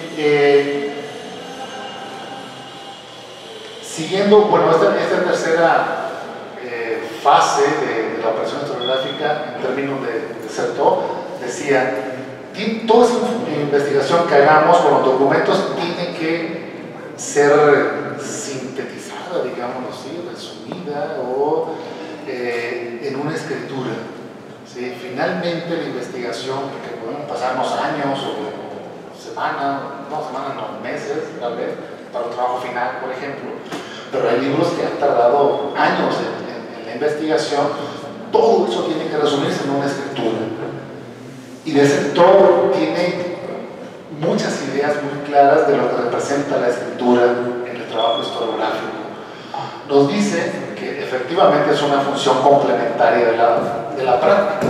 siguiendo, bueno, esta tercera fase de la operación historiográfica en términos de Desertor, decía, toda esa investigación que hagamos con los documentos tiene que ser sintetizada, digámoslo así, resumida o en una escritura, ¿sí? Finalmente la investigación, que podemos pasarnos años o semanas, no, meses tal vez, para un trabajo final, por ejemplo, pero hay libros que han tardado años en la investigación. Todo eso tiene que resumirse en una escritura. Y Desertor tiene muchas ideas muy claras de lo que representa la escritura en el trabajo historiográfico. Nos dice que efectivamente es una función complementaria de la práctica.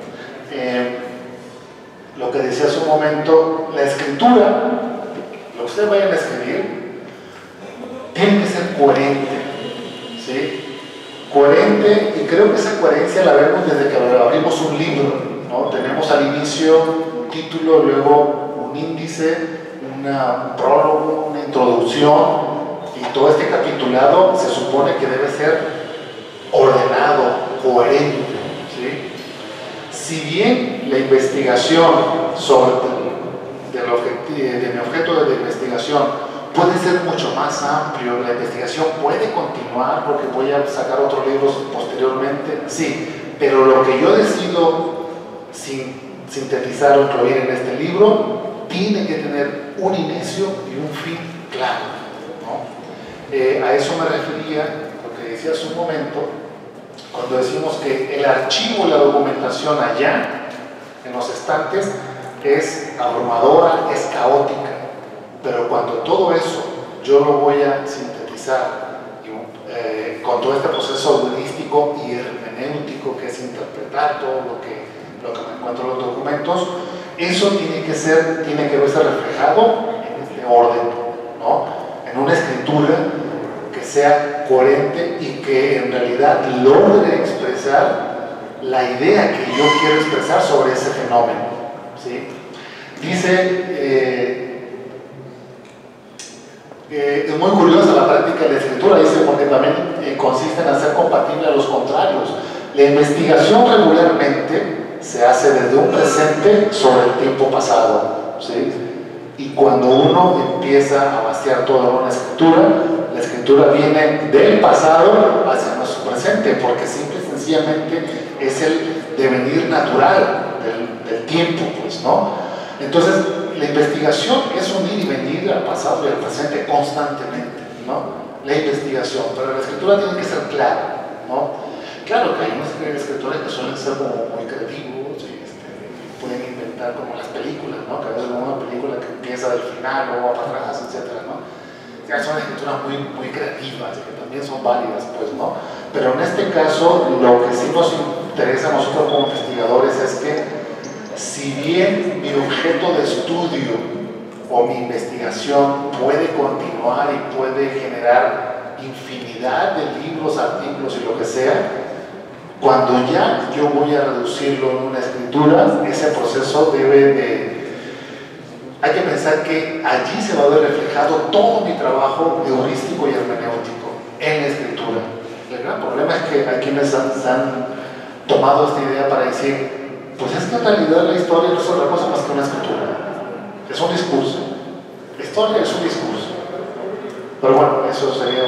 Lo que decía hace un momento, la escritura, lo que ustedes vayan a escribir, tiene que ser coherente, ¿sí? Coherente, y creo que esa coherencia la vemos desde que abrimos un libro, ¿no? Tenemos al inicio un título, luego un índice, un prólogo, una introducción, y todo este capitulado se supone que debe ser ordenado, coherente, ¿sí? Si bien la investigación de mi objeto de investigación puede ser mucho más amplio, la investigación puede continuar porque voy a sacar otros libros posteriormente, sí, pero lo que yo decido sintetizar o incluir en este libro tiene que tener un inicio y un fin claro, ¿no? A eso me refería, lo que decía hace un momento, cuando decimos que el archivo, la documentación allá, en los estantes, es abrumadora, es caótica, pero cuando todo eso yo lo voy a sintetizar con todo este proceso heurístico y hermenéutico que es interpretar todo lo que me encuentro en los documentos, eso tiene que verse reflejado en este orden, ¿no? En una escritura que sea coherente y que en realidad logre expresar la idea que yo quiero expresar sobre ese fenómeno, ¿sí? Dice, es muy curiosa la práctica de la escritura, dice, porque también consiste en hacer compatible a los contrarios. La investigación regularmente se hace desde un presente sobre el tiempo pasado, ¿sí? Y cuando uno empieza a vaciar toda una escritura, la escritura viene del pasado hacia nuestro presente, porque simple y sencillamente es el devenir natural del tiempo, pues, ¿no? Entonces, la investigación es un ir y venir al pasado y al presente constantemente, ¿no? La investigación, pero la escritura tiene que ser clara, ¿no? Claro que hay unos escritores que suelen ser como muy creativos y pueden inventar como las películas, ¿no? Que a veces una película que empieza del final o va para atrás, etcétera, ¿no? Ya son escrituras muy, muy creativas y que también son válidas, pues, ¿no? Pero en este caso, lo que sí nos interesa a nosotros como investigadores es que si bien mi objeto de estudio o mi investigación puede continuar y puede generar infinidad de libros, artículos y lo que sea, cuando ya yo voy a reducirlo en una escritura, ese proceso hay que pensar que allí se va a ver reflejado todo mi trabajo heurístico y hermenéutico en la escritura. El gran problema es que hay quienes han tomado esta idea para decir, pues es que en realidad la historia no es otra cosa más que una escritura, es un discurso. La historia es un discurso. Pero bueno, eso sería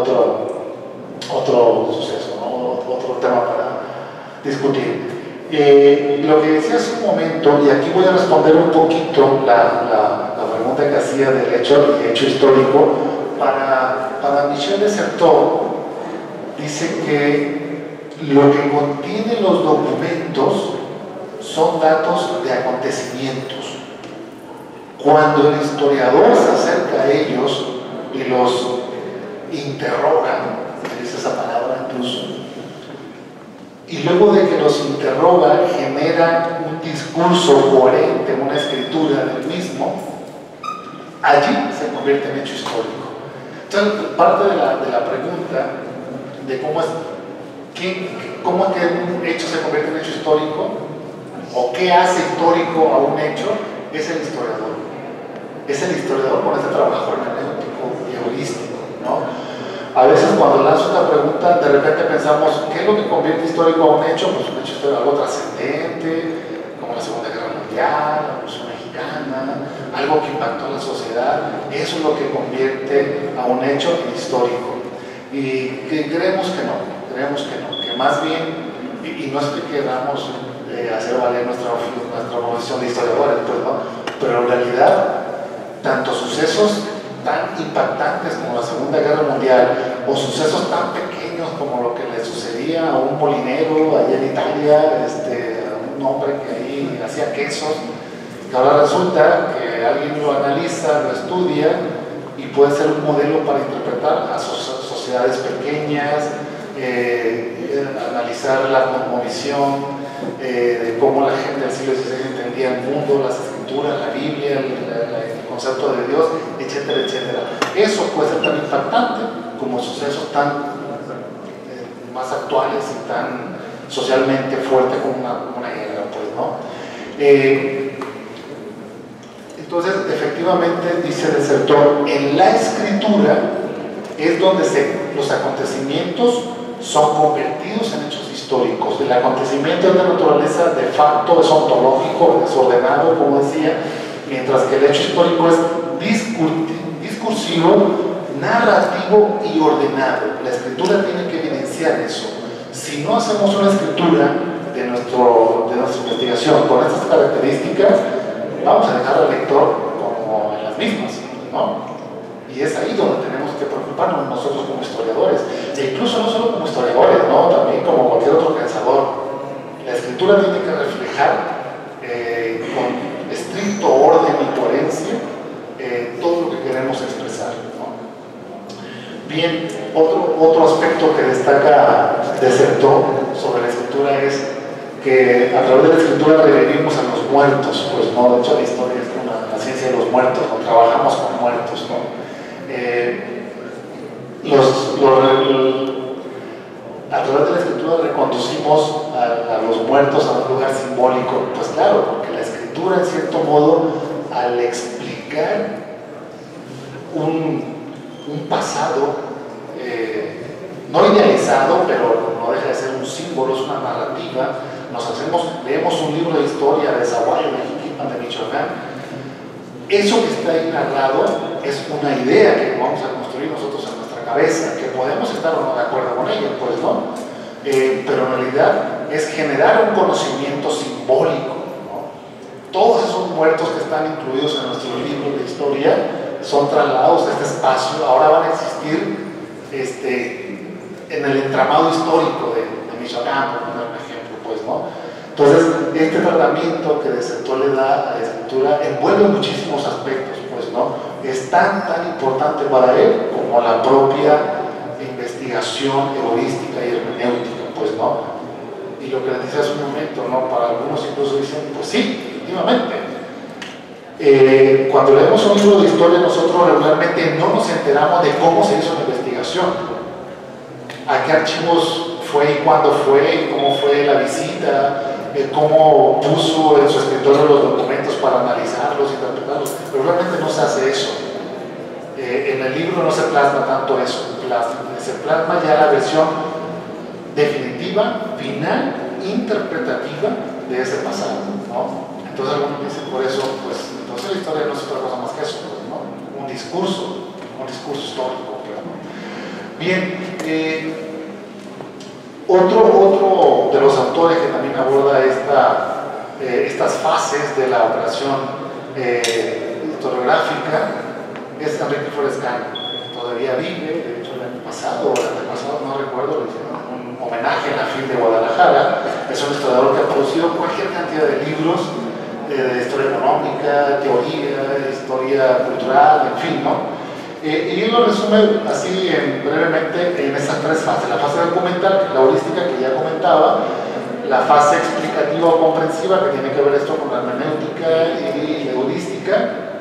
otro suceso, ¿no? Otro tema para discutir. Lo que decía hace un momento, y aquí voy a responder un poquito la pregunta que hacía del hecho histórico, para Michel de Certeau, dice que lo que contienen los documentos son datos de acontecimientos. Cuando el historiador se acerca a ellos y los interroga, utiliza esa palabra incluso, y luego de que los interroga genera un discurso coherente, una escritura del mismo, allí se convierte en hecho histórico. Entonces, parte de la pregunta de cómo es que un hecho se convierte en hecho histórico, o qué hace histórico a un hecho, es el historiador. Es el historiador con este trabajo hermenéutico y heurístico, ¿no? A veces cuando lanzo esta pregunta, de repente pensamos, ¿qué es lo que convierte histórico a un hecho? Pues un hecho histórico, algo trascendente, como la Segunda Guerra Mundial, la Revolución Mexicana, algo que impactó en la sociedad. Eso es lo que convierte a un hecho en histórico. Y que creemos que no, que más bien, y no es que queramos hacer valer nuestra profesión de historiadores, pues, ¿no? Pero en realidad, tanto sucesos tan impactantes como la Segunda Guerra Mundial, o sucesos tan pequeños como lo que le sucedía a un molinero allá en Italia, a un hombre que ahí hacía quesos, que ahora resulta que alguien lo analiza, lo estudia y puede ser un modelo para interpretar a sociedades pequeñas, analizar la cosmovisión de cómo la gente del siglo XVI entendía el mundo, las escrituras escritura, la Biblia, el concepto de Dios, etcétera, etcétera. Eso puede ser tan impactante como sucesos tan más actuales y tan socialmente fuertes como una guerra, pues, ¿no? Entonces, efectivamente, dice Desertor, en la escritura es donde los acontecimientos son convertidos en hechos históricos. El acontecimiento es de naturaleza de facto, es ontológico, desordenado, como decía, mientras que el hecho histórico es discursivo, narrativo y ordenado. La escritura tiene que evidenciar eso. Si no hacemos una escritura de nuestra investigación con estas características, vamos a dejar al lector como en las mismas, ¿no? Y es ahí donde tenemos que preocuparnos nosotros como historiadores, e incluso no solo como historiadores, ¿no? También como cualquier otro pensador. La escritura tiene que reflejar con estricto orden y coherencia todo lo que queremos expresar, ¿no? Bien, otro aspecto que destaca Desertor sobre la escritura es que a través de la escritura revivimos a los muertos, pues, ¿no? De hecho, la historia es la ciencia de los muertos, ¿no? Trabajamos con muertos, ¿no? A través de la escritura reconducimos a los muertos a un lugar simbólico, pues claro, porque la escritura, en cierto modo, al explicar un pasado no idealizado, pero no deja de ser un símbolo, es una narrativa. Leemos un libro de historia de Zaguayo, de Jiquilpan, de Michoacán. Eso que está ahí narrado es una idea que vamos a construir nosotros en nuestra cabeza, que podemos estar o no de acuerdo con ella, pues, ¿no? Pero en realidad es generar un conocimiento simbólico, ¿no? Todos esos muertos que están incluidos en nuestros libros de historia son trasladados a este espacio, ahora van a existir en el entramado histórico de Michoacán, por poner un ejemplo, pues, ¿no? Entonces, este tratamiento que Desertor le da a la escritura envuelve muchísimos aspectos, pues, ¿no? Es tan importante para él como la propia investigación heurística y hermenéutica, pues, ¿no? Y lo que les decía hace un momento, ¿no? Para algunos incluso dicen, pues sí, efectivamente. Cuando leemos un libro de historia, nosotros regularmente no nos enteramos de cómo se hizo la investigación, a qué archivos fue y cuándo fue, y cómo fue la visita, cómo puso en su escritorio los documentos para analizarlos, interpretarlos. Pero realmente no se hace eso. En el libro no se plasma tanto eso, se plasma ya la versión definitiva, final, interpretativa de ese pasado, ¿no? Entonces algunos dicen por eso, pues entonces la historia no es otra cosa más que eso, pues, ¿no? Un discurso histórico, pues, ¿no? Bien, otro de los autores que también aborda estas fases de la operación historiográfica es Enrique Flores Cano. Todavía vive, de hecho el año pasado o el antepasado, no recuerdo, le hicieron un homenaje en la FIL de Guadalajara. Es un historiador que ha producido cualquier cantidad de libros de historia económica, teoría, historia cultural, en fin, ¿no? Y él lo resume así brevemente en esas tres fases: la fase documental, la heurística que ya comentaba, la fase explicativa o comprensiva, que tiene que ver esto con la hermenéutica y la heurística,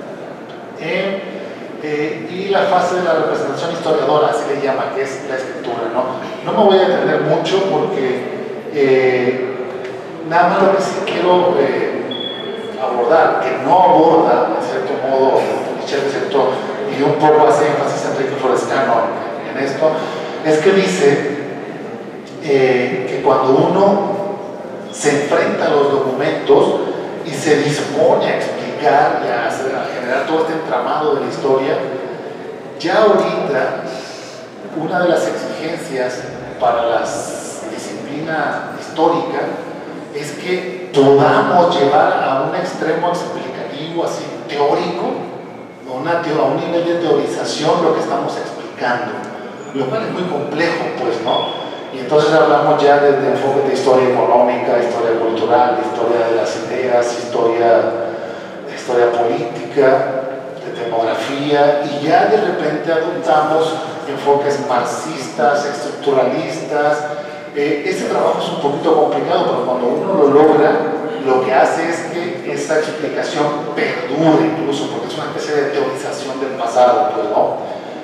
y la fase de la representación historiadora, así le llama, que es la escritura, ¿no? No me voy a detener mucho porque nada más lo que sí quiero abordar, que no aborda, en cierto modo, Michel Desertor, y un poco hace énfasis Enrique Flores Cano en esto, es que dice que cuando uno se enfrenta a los documentos y se dispone a explicar y a generar todo este entramado de la historia, ya ahorita una de las exigencias para la disciplina histórica es que podamos llevar a un extremo explicativo así teórico, a un nivel de teorización lo que estamos explicando, lo cual es muy complejo, pues, ¿no? Y entonces hablamos ya desde enfoques de historia económica, historia cultural, historia de las ideas, historia política, de demografía, y ya de repente adoptamos enfoques marxistas, estructuralistas. Este trabajo es un poquito complicado, pero cuando uno lo logra, lo que hace es que esa explicación perdure incluso, porque es una especie de teorización del pasado, pues, ¿no?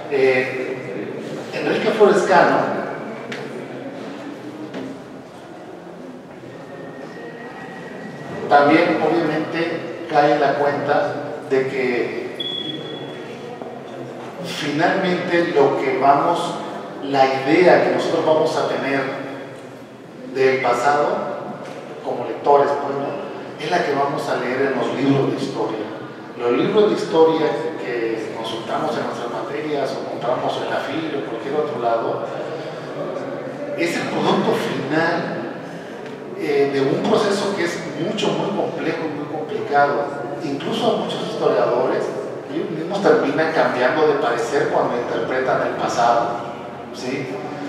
Enrique Flores Cano también obviamente cae en la cuenta de que finalmente la idea que nosotros vamos a tener del pasado como lectores, pues, ¿no?, es la que vamos a leer en los libros de historia. Los libros de historia que consultamos en nuestras materias o compramos en la FIL o cualquier otro lado, es el producto final de un proceso que es muy complejo y muy complicado. Incluso a muchos historiadores, ellos mismos terminan cambiando de parecer cuando interpretan el pasado, ¿sí?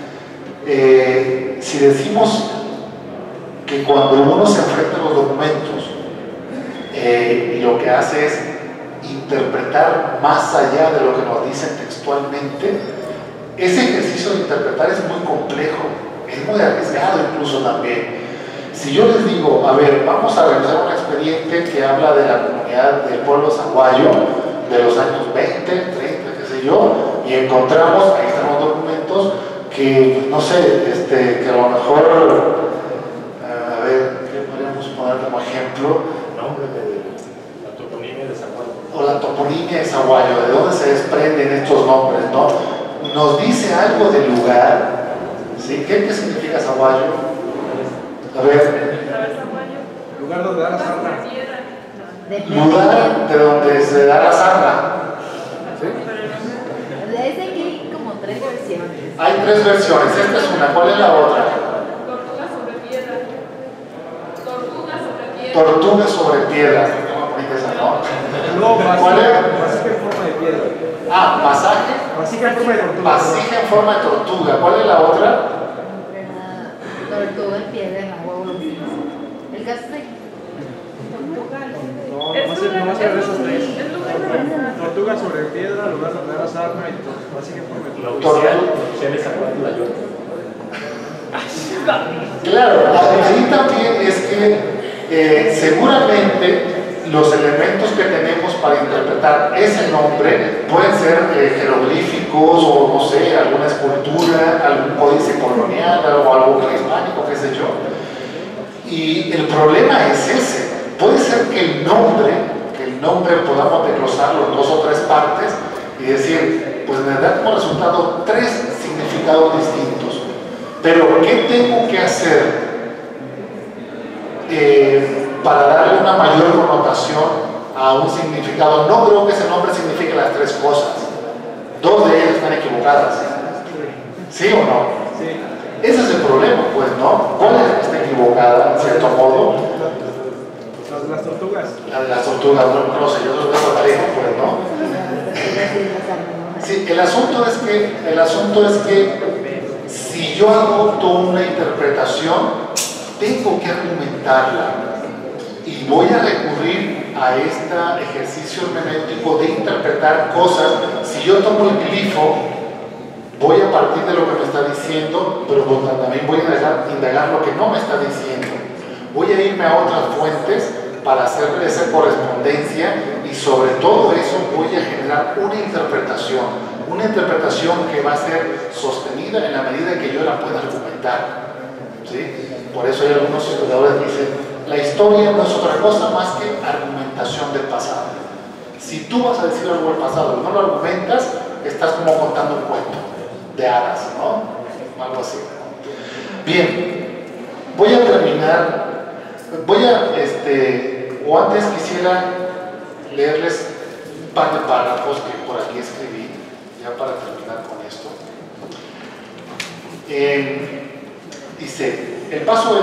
Si decimos que cuando uno se enfrenta a los documentos y lo que hace es interpretar más allá de lo que nos dicen textualmente, ese ejercicio de interpretar es muy complejo, es muy arriesgado incluso también. Si yo les digo, a ver, vamos a realizar un expediente que habla de la comunidad del pueblo zaguayo de los años 20, 30, qué sé yo, y encontramos, ahí están los documentos, que, no sé, que a lo mejor, a ver, ¿qué podríamos poner como ejemplo? Nombre de la toponimia de Zaguayo. O la toponimia de Zaguayo, de dónde se desprenden estos nombres, ¿no? Nos dice algo del lugar, ¿sí? ¿Qué significa Zaguayo? A ver. Lugar donde da la sarna. Lugar de donde se da la sarna. ¿Sí? De ese que hay como 3 versiones. Hay 3 versiones. Esta es una. ¿Cuál es la otra? Tortuga sobre piedra. Tortuga sobre piedra. Tortuga sobre piedra. ¿No? No, ¿Cuál es? vasija en forma de piedra. Ah, pasaje. Vasija en forma de tortuga. Vasija en forma de tortuga. ¿Cuál es la otra? Tortuga en piedra en agua voluminosa. El caso es No, nomás era de esos 3. Es lugar de la Tortuga sobre piedra, lugar donde da la sarna y vasija en forma de La tortuga. oficial es Zaguayo la York. Claro, ahí también es que seguramente los elementos que tenemos para interpretar ese nombre pueden ser jeroglíficos o, no sé, alguna escultura, algún códice colonial o algo prehispánico, qué sé yo. Y el problema es ese. Puede ser que el nombre podamos desglosarlo en 2 o 3 partes y decir, pues me da como resultado 3 significados distintos. Pero, ¿qué tengo que hacer para darle una mayor connotación a un significado? No creo que ese nombre signifique las 3 cosas. 2 de ellas están equivocadas. ¿Sí o no? Sí. Ese es el problema, pues, ¿no? ¿Cuál es la que está equivocada, en cierto modo? Las tortugas. Las tortugas, no sé, yo los veo parejo, pues, ¿no? Sí, el asunto es que si yo adopto una interpretación, tengo que argumentarla y voy a recurrir a este ejercicio hermenéutico de interpretar cosas. Si yo tomo el glifo, voy a partir de lo que me está diciendo, pero también voy a indagar lo que no me está diciendo. Voy a irme a otras fuentes para hacerle esa correspondencia y sobre todo eso voy a generar una interpretación que va a ser sostenida en la medida que yo la pueda argumentar. ¿Sí? Por eso hay algunos historiadores que dicen, la historia no es otra cosa más que argumentación del pasado. Si tú vas a decir algo del pasado y no lo argumentas, estás como contando un cuento de hadas, ¿no? Algo así. Bien, voy a terminar, o antes quisiera leerles un par de párrafos que por aquí escribí, ya para terminar con esto. Dice, el paso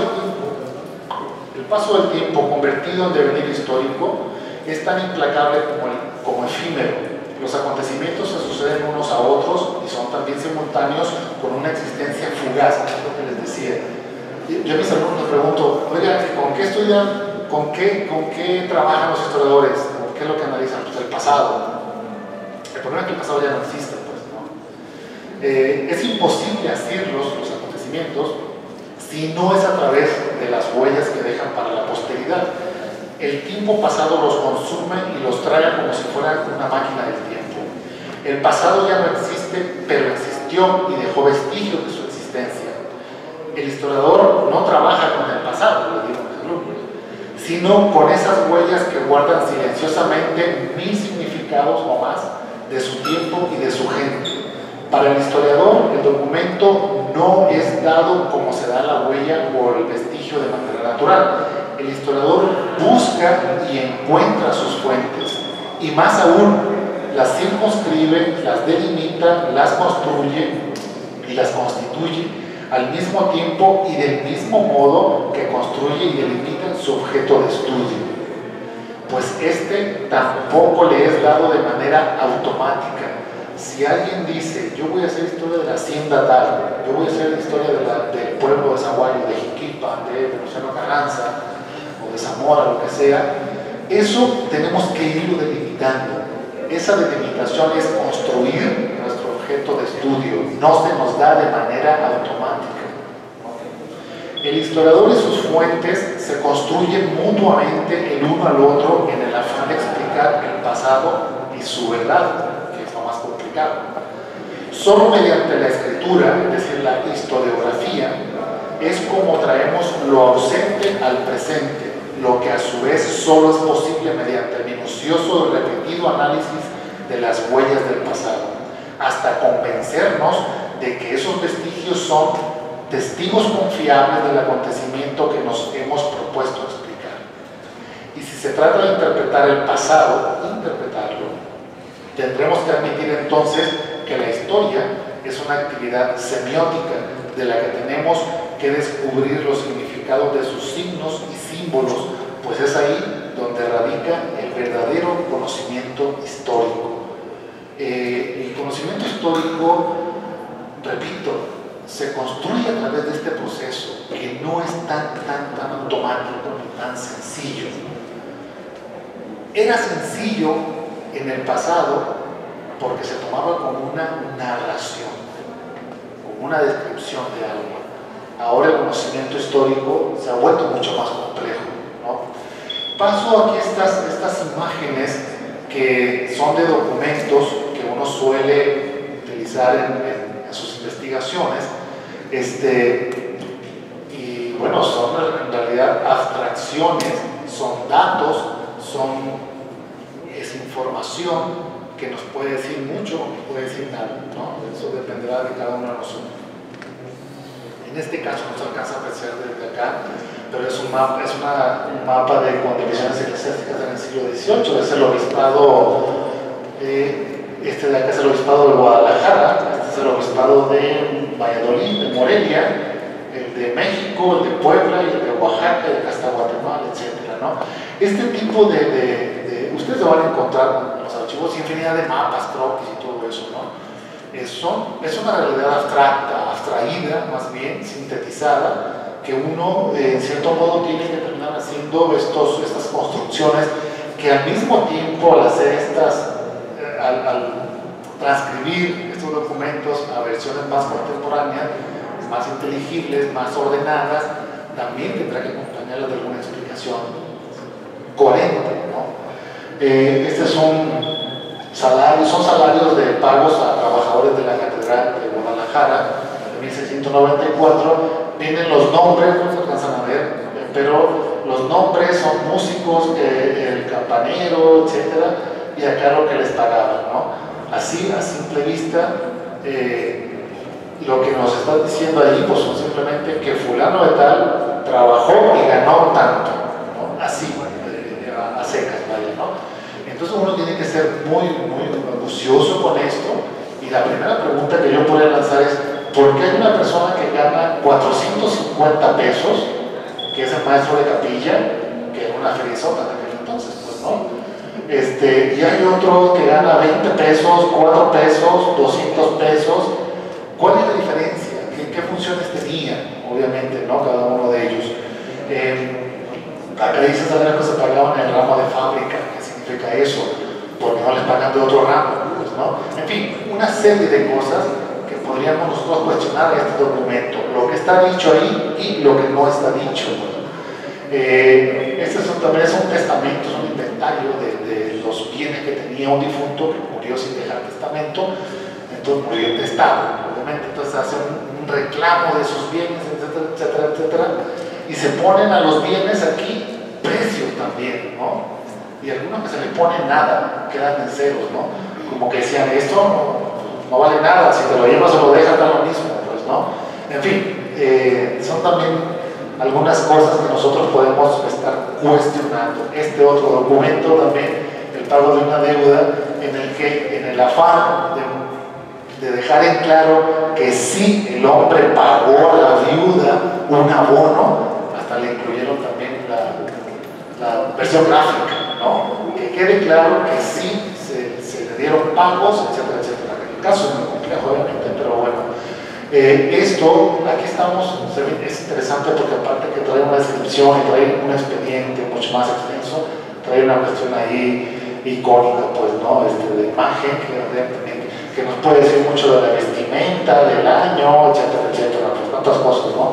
del tiempo convertido en devenir histórico es tan implacable como efímero. Los acontecimientos se suceden unos a otros y son también simultáneos con una existencia fugaz, es lo que les decía. Yo a mis alumnos les pregunto, oiga, ¿con qué estudian? ¿Con qué trabajan los historiadores? ¿Qué es lo que analizan? Pues el pasado. El problema es que el pasado ya no existe, pues, ¿no? Es imposible asirlos, los acontecimientos, si no es a través de las huellas que dejan para la posteridad. El tiempo pasado los consume y los trae como si fueran una máquina del tiempo. El pasado ya no existe, pero existió y dejó vestigios de su existencia. El historiador no trabaja con el pasado, lo digo mis alumnos, sino con esas huellas que guardan silenciosamente 1000 significados o más de su tiempo y de su gente. Para el historiador, el documento no es dado como se da la huella o el vestigio de manera natural. El historiador busca y encuentra sus fuentes, y más aún, las circunscribe, las delimita, las construye y las constituye al mismo tiempo y del mismo modo que construye y delimita su objeto de estudio. Pues este tampoco le es dado de manera automática. Si alguien dice, yo voy a hacer historia de la hacienda tal, yo voy a hacer historia del pueblo de Zaguayo, de Jiquilpan, de Venustiano Carranza, o de Zamora, lo que sea, eso tenemos que irlo delimitando. Esa delimitación es construir nuestro objeto de estudio, no se nos da de manera automática. El historiador y sus fuentes se construyen mutuamente el uno al otro en el afán de explicar el pasado y su verdad, que es lo más complicado. Solo mediante la escritura, es decir, la historiografía, es como traemos lo ausente al presente, lo que a su vez solo es posible mediante el minucioso y repetido análisis de las huellas del pasado, hasta convencernos de que esos vestigios son testigos confiables del acontecimiento que nos hemos propuesto explicar. Y si se trata de interpretar el pasado, interpretarlo, tendremos que admitir entonces que la historia es una actividad semiótica de la que tenemos que descubrir los significados de sus signos y símbolos, pues es ahí donde radica el verdadero conocimiento histórico. El conocimiento histórico, repito, se construye a través de este proceso que no es tan automático ni tan sencillo. Era sencillo en el pasado porque se tomaba como una narración, como una descripción de algo. Ahora el conocimiento histórico se ha vuelto mucho más complejo, ¿no? Paso aquí estas imágenes que son de documentos que uno suele utilizar en sus investigaciones, y bueno, son en realidad abstracciones, son datos, es información que nos puede decir mucho o nos puede decir nada, ¿no? Eso dependerá de cada uno de nosotros. En este caso no se alcanza a apreciar desde acá, pero es un mapa de condivisiones eclesiásticas en el siglo XVIII. Es el obispado, este de acá es el obispado de Guadalajara, este es el obispado de Valladolid, de Morelia, el de México, el de Puebla, el de Oaxaca, el de hasta Guatemala, etc., ¿no? Este tipo ustedes lo van a encontrar en los archivos, infinidad de mapas, croquis y todo eso, ¿no? Es una realidad abstracta, abstraída, más bien, sintetizada, que uno, en cierto modo, tiene que terminar haciendo estas construcciones que al mismo tiempo, al hacer al transcribir estos documentos a versiones más contemporáneas, más inteligibles, más ordenadas, también tendrá que acompañarlas de alguna explicación coherente, ¿no? Estos son salarios de pagos a trabajadores de la Catedral de Guadalajara de 1694. Vienen los nombres, no se alcanzan a ver, pero los nombres son músicos, el campanero, etcétera, y acá lo que les pagaban, ¿no? Así, a simple vista, lo que nos están diciendo allí pues son simplemente que fulano de tal trabajó y ganó tanto, ¿no? Así, a secas, vaya, ¿no? Entonces uno tiene que ser muy minucioso con esto, y la primera pregunta que yo podría lanzar es: ¿por qué hay una persona que gana 450 pesos, que es el maestro de capilla, que era una feriezota en aquel entonces, pues, ¿no? Y hay otro que gana 20 pesos, 4 pesos, 200 pesos? ¿Cuál es la diferencia? ¿Qué funciones tenían? Obviamente, ¿no? Cada uno de ellos. Acá dice también que se pagaban en el ramo de fábrica. ¿Qué significa eso? Porque no les pagan de otro ramo, pues, ¿no? En fin, una serie de cosas que podríamos nosotros cuestionar este documento, lo que está dicho ahí y lo que no está dicho. Este también es un testamento, es un inventario de los bienes que tenía un difunto que murió sin dejar testamento, entonces murió intestado, obviamente, entonces hace un reclamo de sus bienes, etcétera, etcétera, etcétera, y se ponen a los bienes aquí precios también, ¿no? Y algunos que se le pone nada, quedan en ceros, ¿no? Como que decían, esto no vale nada, si te lo llevas o lo dejas, da lo mismo, pues, ¿no? En fin, son también algunas cosas que nosotros podemos estar cuestionando. Este otro documento también, el pago de una deuda, en el que, en el afán de dejar en claro que sí, el hombre pagó a la viuda un abono, hasta le incluyeron también la versión gráfica, ¿no? Que quede claro que sí se le dieron pagos, etcétera, etcétera. El caso es muy complejo, obviamente, pero bueno. Esto, aquí estamos, es interesante porque aparte que trae una descripción y trae un expediente mucho más extenso, trae una cuestión ahí icónica, pues, ¿no? De imagen que nos puede decir mucho de la vestimenta, del año, etcétera, etcétera, pues tantas cosas, ¿no?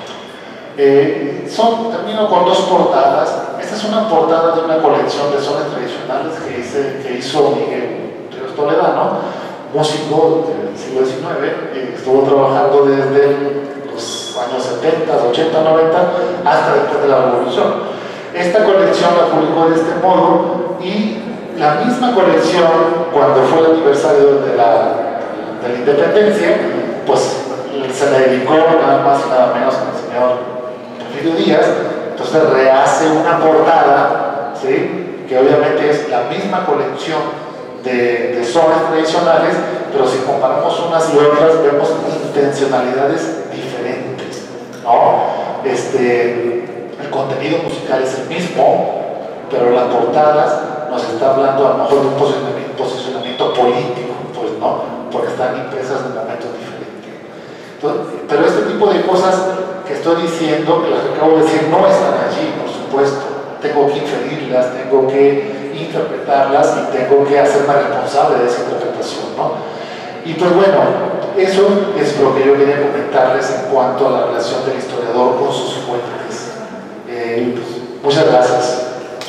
Termino con dos portadas. Esta es una portada de una colección de sones tradicionales que hizo Miguel Ríos Toledano, músico del siglo XIX, estuvo trabajando desde los años 70, 80, 90 hasta después de la Revolución. Esta colección la publicó de este modo y la misma colección, cuando fue el aniversario de la independencia, pues se le dedicó nada más y nada menos que al señor Porfirio Díaz. Entonces rehace una portada, ¿sí? Que obviamente es la misma colección de sones tradicionales, pero si comparamos unas y otras vemos intencionalidades diferentes, ¿no? El contenido musical es el mismo, pero las portadas nos está hablando a lo mejor de un posicionamiento político, pues, ¿no? Porque están impresas en momentos diferentes. Entonces, pero este tipo de cosas que estoy diciendo, que las que acabo de decir, no están allí, por supuesto. Tengo que inferirlas, tengo que interpretarlas y tengo que hacerme responsable de esa interpretación, ¿no? Y pues bueno, eso es lo que yo quería comentarles en cuanto a la relación del historiador con sus fuentes. Pues, muchas gracias.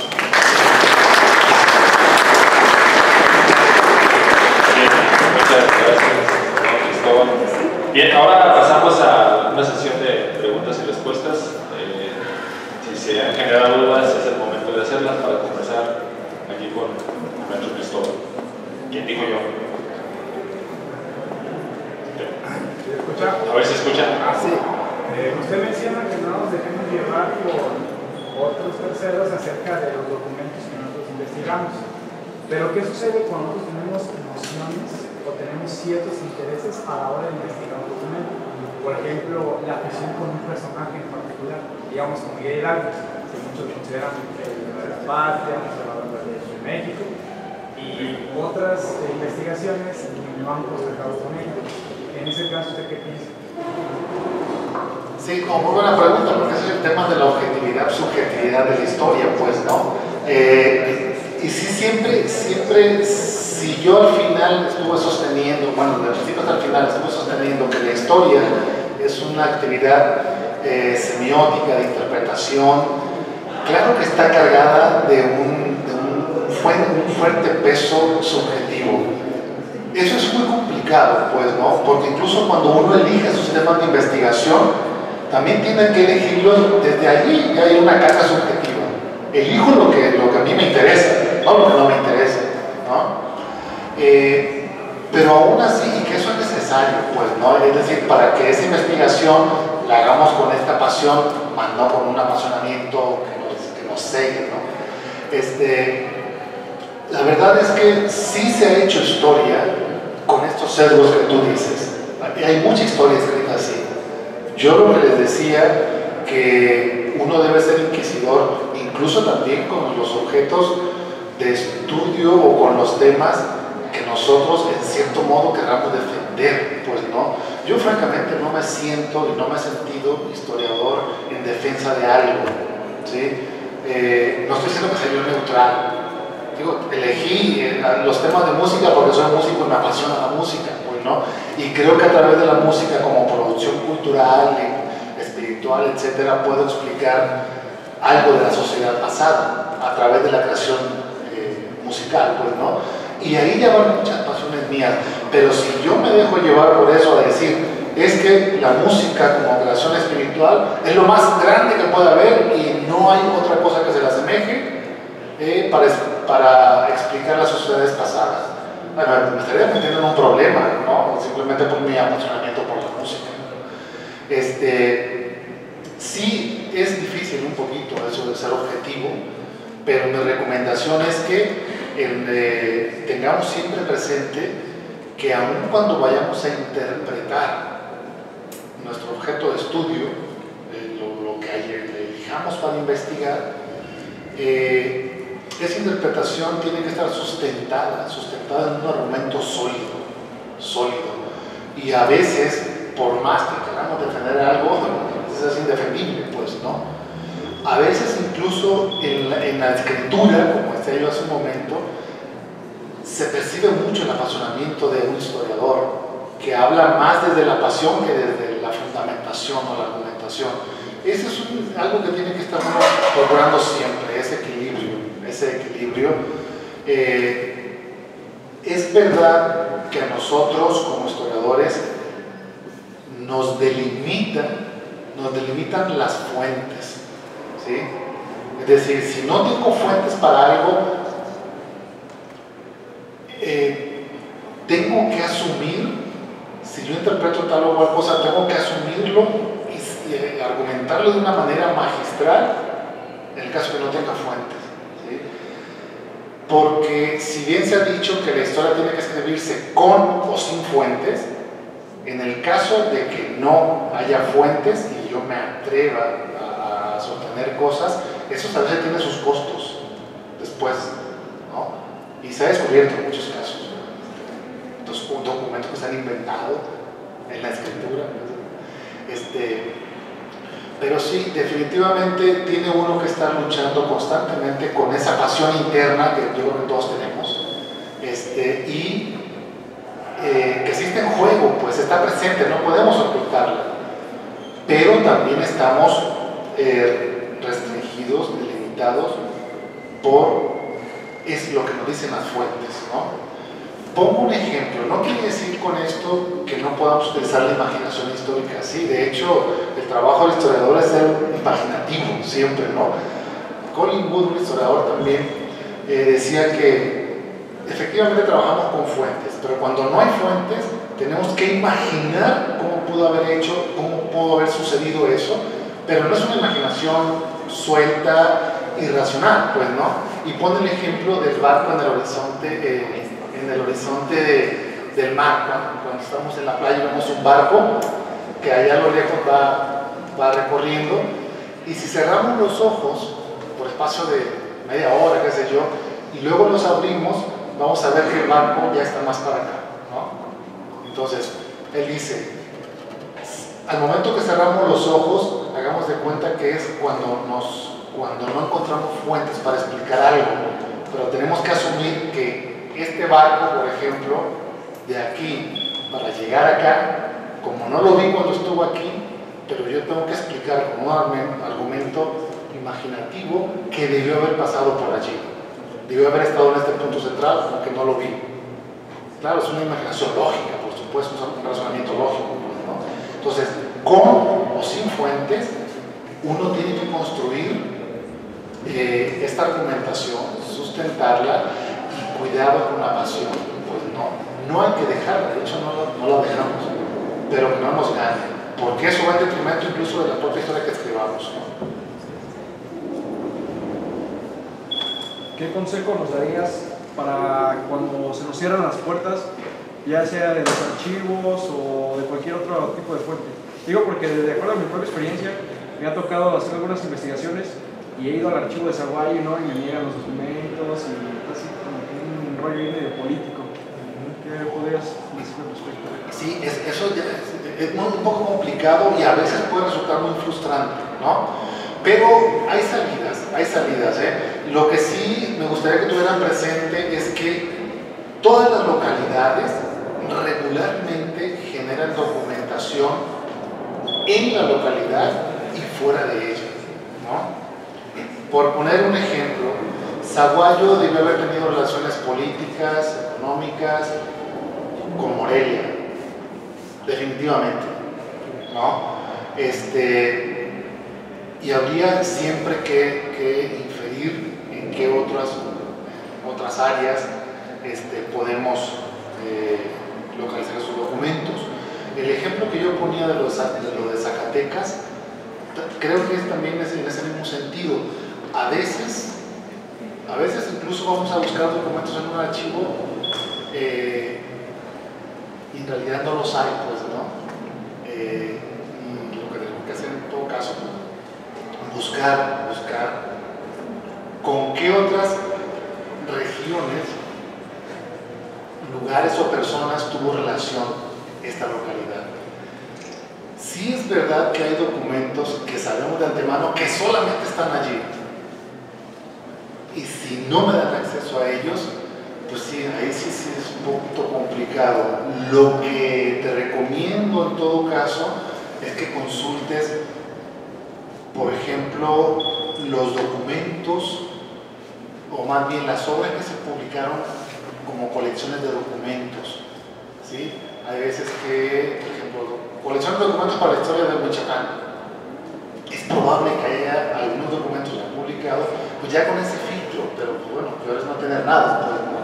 Muchas gracias, Cristóbal. Bien, ahora pasamos a una sesión de preguntas y respuestas. Si se han generado dudas, es el momento de hacerlas para comenzar aquí con nuestro Cristóbal. ¿Quién dijo yo? A ver si escucha. Sí. Usted menciona que no nos dejemos llevar por otros terceros acerca de los documentos que nosotros investigamos. Pero ¿qué sucede cuando nosotros tenemos nociones o tenemos ciertos intereses a la hora de investigar un documento? Por ejemplo, la afición con un personaje en particular, digamos como Miguel Hidalgo, que muchos consideran de la patria, de México, y otras investigaciones no han procesado con ello. En ese caso, ¿usted qué piensa? Sí, como muy buena pregunta, porque ese es el tema de la objetividad, subjetividad de la historia, pues, ¿no? Y sí, siempre, si yo al final estuve sosteniendo, bueno, desde el principio hasta el final estuve sosteniendo que la historia es una actividad semiótica de interpretación, claro que está cargada de un fuerte peso subjetivo. Eso es muy complicado, pues, ¿no? Porque incluso cuando uno elige sus temas de investigación, también tiene que elegirlos desde allí, ya hay una carga subjetiva. Elijo lo que a mí me interesa, no lo que no me interesa, ¿no? Pero aún así, y que eso es necesario, pues, ¿no? Es decir, para que esa investigación la hagamos con esta pasión, más no con un apasionamiento que nos cegue, ¿no? La verdad es que sí se ha hecho historia con estos sesgos que tú dices. Hay mucha historia escrita así. Yo lo que les decía, que uno debe ser inquisidor, incluso también con los objetos de estudio o con los temas que nosotros en cierto modo queramos defender, pues, ¿no? Yo francamente no me siento y no me he sentido historiador en defensa de algo, ¿sí? No estoy diciendo que sea yo neutral. Digo, elegí los temas de música porque soy músico y me apasiona la música, pues, pues, ¿no? Y creo que a través de la música como producción cultural, espiritual, etcétera, puedo explicar algo de la sociedad pasada a través de la creación musical, pues, ¿no? Y ahí ya van muchas pasiones mías, pero si yo me dejo llevar por eso a decir, es que la música como creación espiritual es lo más grande que puede haber y no hay otra cosa que se le asemeje para explicar las sociedades pasadas. Bueno, me estaría metiendo en un problema, ¿no? Simplemente por mi apasionamiento por la música. Sí es difícil un poquito eso de ser objetivo, pero mi recomendación es que tengamos siempre presente que aun cuando vayamos a interpretar nuestro objeto de estudio, lo que elijamos para investigar, esa interpretación tiene que estar sustentada en un argumento sólido. Y a veces, por más que queramos defender algo, es indefendible, pues, ¿no? A veces incluso en la escritura, como decía yo hace un momento, se percibe mucho el apasionamiento de un historiador, que habla más desde la pasión que desde la fundamentación o la argumentación. Eso es algo que tiene que estar uno procurando siempre, ese equilibrio. Es verdad que a nosotros como historiadores nos delimitan las fuentes, ¿sí? Es decir, si no tengo fuentes para algo, tengo que asumir. Si yo interpreto tal o cual cosa, tengo que asumirlo y argumentarlo de una manera magistral en el caso que no tenga fuentes, ¿sí? Porque si bien se ha dicho que la historia tiene que escribirse con o sin fuentes, en el caso de que no haya fuentes y yo me atreva a sostener cosas, eso tal vez tiene sus costos después, ¿no? Y se ha descubierto en muchos casos. Un documento que se han inventado en la escritura, pero sí, definitivamente tiene uno que estar luchando constantemente con esa pasión interna que yo creo que todos tenemos, y que existe en juego, pues está presente, no podemos ocultarla, pero también estamos restringidos, delimitados por lo que nos dicen las fuentes, ¿no? Pongo un ejemplo, no quiere decir con esto que no podamos utilizar la imaginación histórica, sí, de hecho el trabajo del historiador es ser imaginativo siempre, ¿no? Colin Wood, un historiador también, decía que efectivamente trabajamos con fuentes, pero cuando no hay fuentes tenemos que imaginar cómo pudo haber sucedido eso, pero no es una imaginación suelta, irracional, pues, ¿no? Y pone el ejemplo del barco en el horizonte del mar, cuando estamos en la playa y vemos un barco que allá a lo lejos va recorriendo, y si cerramos los ojos por espacio de media hora, qué sé yo, y luego los abrimos, vamos a ver que el barco ya está más para acá, ¿no? Entonces, él dice, al momento que cerramos los ojos, hagamos de cuenta que es cuando no encontramos fuentes para explicar algo, pero tenemos que asumir que este barco, por ejemplo, de aquí para llegar acá, como no lo vi cuando estuvo aquí, pero yo tengo que explicar con un argumento imaginativo que debió haber pasado por allí, debió haber estado en este punto central, aunque no lo vi. Claro, es una imaginación lógica, por supuesto, es un razonamiento lógico, ¿no? Entonces, con o sin fuentes, uno tiene que construir esta argumentación, sustentarla, y cuidado con la pasión, pues no hay que dejarla, de hecho no la dejamos, pero que no nos gane, porque eso va en detrimento incluso de la propia historia que escribamos, ¿no? ¿Qué consejo nos darías para cuando se nos cierran las puertas, ya sea de los archivos o de cualquier otro tipo de fuente? Digo porque de acuerdo a mi propia experiencia me ha tocado hacer algunas investigaciones y he ido al archivo de Zaguayo, ¿no? Y me niegan los documentos y así como que un rollo medio político. ¿Qué podrías decir al respecto? Sí, eso es un poco complicado y a veces puede resultar muy frustrante, ¿no? Pero hay salidas, ¿eh? Lo que sí me gustaría que tuvieran presente es que todas las localidades regularmente generan documentación en la localidad y fuera de ella, ¿no? Por poner un ejemplo, Zaguayo debe haber tenido relaciones políticas, económicas con Morelia, definitivamente, ¿no? Y habría siempre que inferir en qué otras áreas podemos localizar esos documentos. El ejemplo que yo ponía de lo de Zacatecas, creo que también es en ese mismo sentido. A veces incluso vamos a buscar documentos en un archivo y en realidad no los hay, pues, ¿no? Y lo que tenemos que hacer en todo caso, buscar con qué otras regiones, lugares o personas tuvo relación esta localidad. Sí es verdad que hay documentos que sabemos de antemano que solamente están allí, y si no me dan acceso a ellos, pues sí, ahí sí es un poquito complicado. Lo que te recomiendo en todo caso es que consultes, por ejemplo, los documentos, o más bien las obras que se publicaron como colecciones de documentos, ¿sí? Hay veces que, por ejemplo, colecciones de documentos para la historia de Michoacán, es probable que haya algunos documentos ya publicados, pues ya con ese filtro, pero pues bueno, peor es no tener nada, pues, ¿no?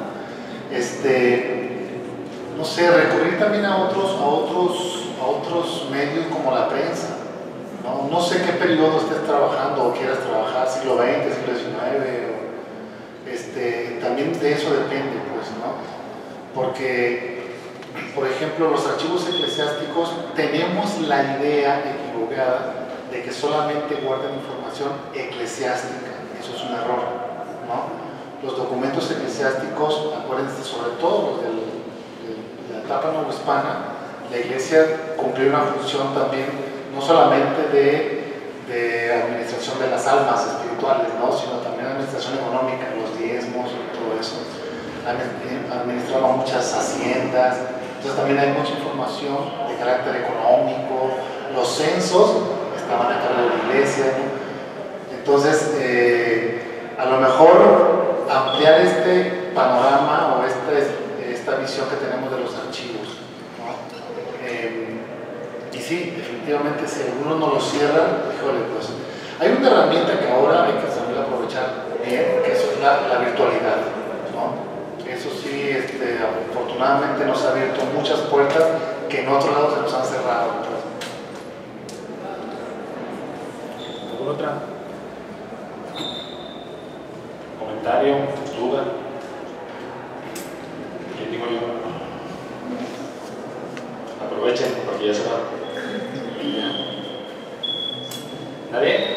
No sé, recurrir también a otros medios como la prensa, ¿no? No sé qué periodo estés trabajando o quieras trabajar, siglo XX, siglo XIX, también de eso depende, pues, ¿no? Porque, por ejemplo, los archivos eclesiásticos tenemos la idea equivocada de que solamente guardan información eclesiástica. Eso es un error, ¿no? Los documentos eclesiásticos, acuérdense, sobre todo los de la etapa novohispana, la iglesia cumplió una función también, no solamente de administración de las almas espirituales, ¿no? Sino también administración económica, los diezmos y todo eso. Administraba muchas haciendas, entonces también hay mucha información de carácter económico. Los censos estaban a cargo de la iglesia, ¿no? Entonces, a lo mejor ampliar este panorama o esta visión que tenemos de los archivos, ¿no? Y sí, definitivamente, si algunos no lo cierran, híjole, pues hay una herramienta que ahora hay que saber aprovechar bien, que es la virtualidad, ¿no? Eso sí, afortunadamente nos ha abierto muchas puertas que en otros lados se nos han cerrado, pues. ¿Alguna otra? ¿Comentario? ¿Duda? ¿Quién digo yo? Aprovechen porque ya se va. ¿Nadie?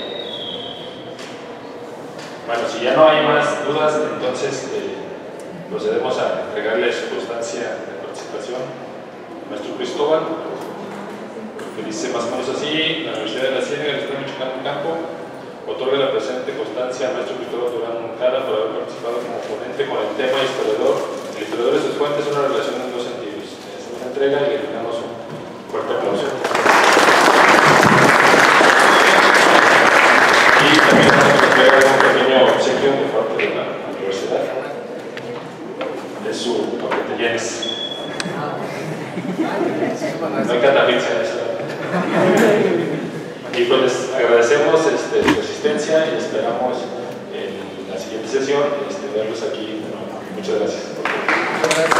Bueno, si ya no hay más dudas, entonces procedemos a entregarle su constancia de participación. Maestro Cristóbal, que dice más o menos así: la Universidad de la Ciénaga del Estado de Michoacán Campo otorga la presente constancia al maestro Cristóbal Durán Moncada por haber participado como ponente con el tema historiador. El historiador y sus fuentes, una relación en dos sentidos. Es una entrega y le damos un fuerte aplauso. Y también vamos a entregar un pequeño obsequio de parte de la universidad. Es su paquete llenes. No hay catafixia en eso. Y pues les agradecemos su asistencia y esperamos en la siguiente sesión verlos aquí. Bueno, muchas gracias.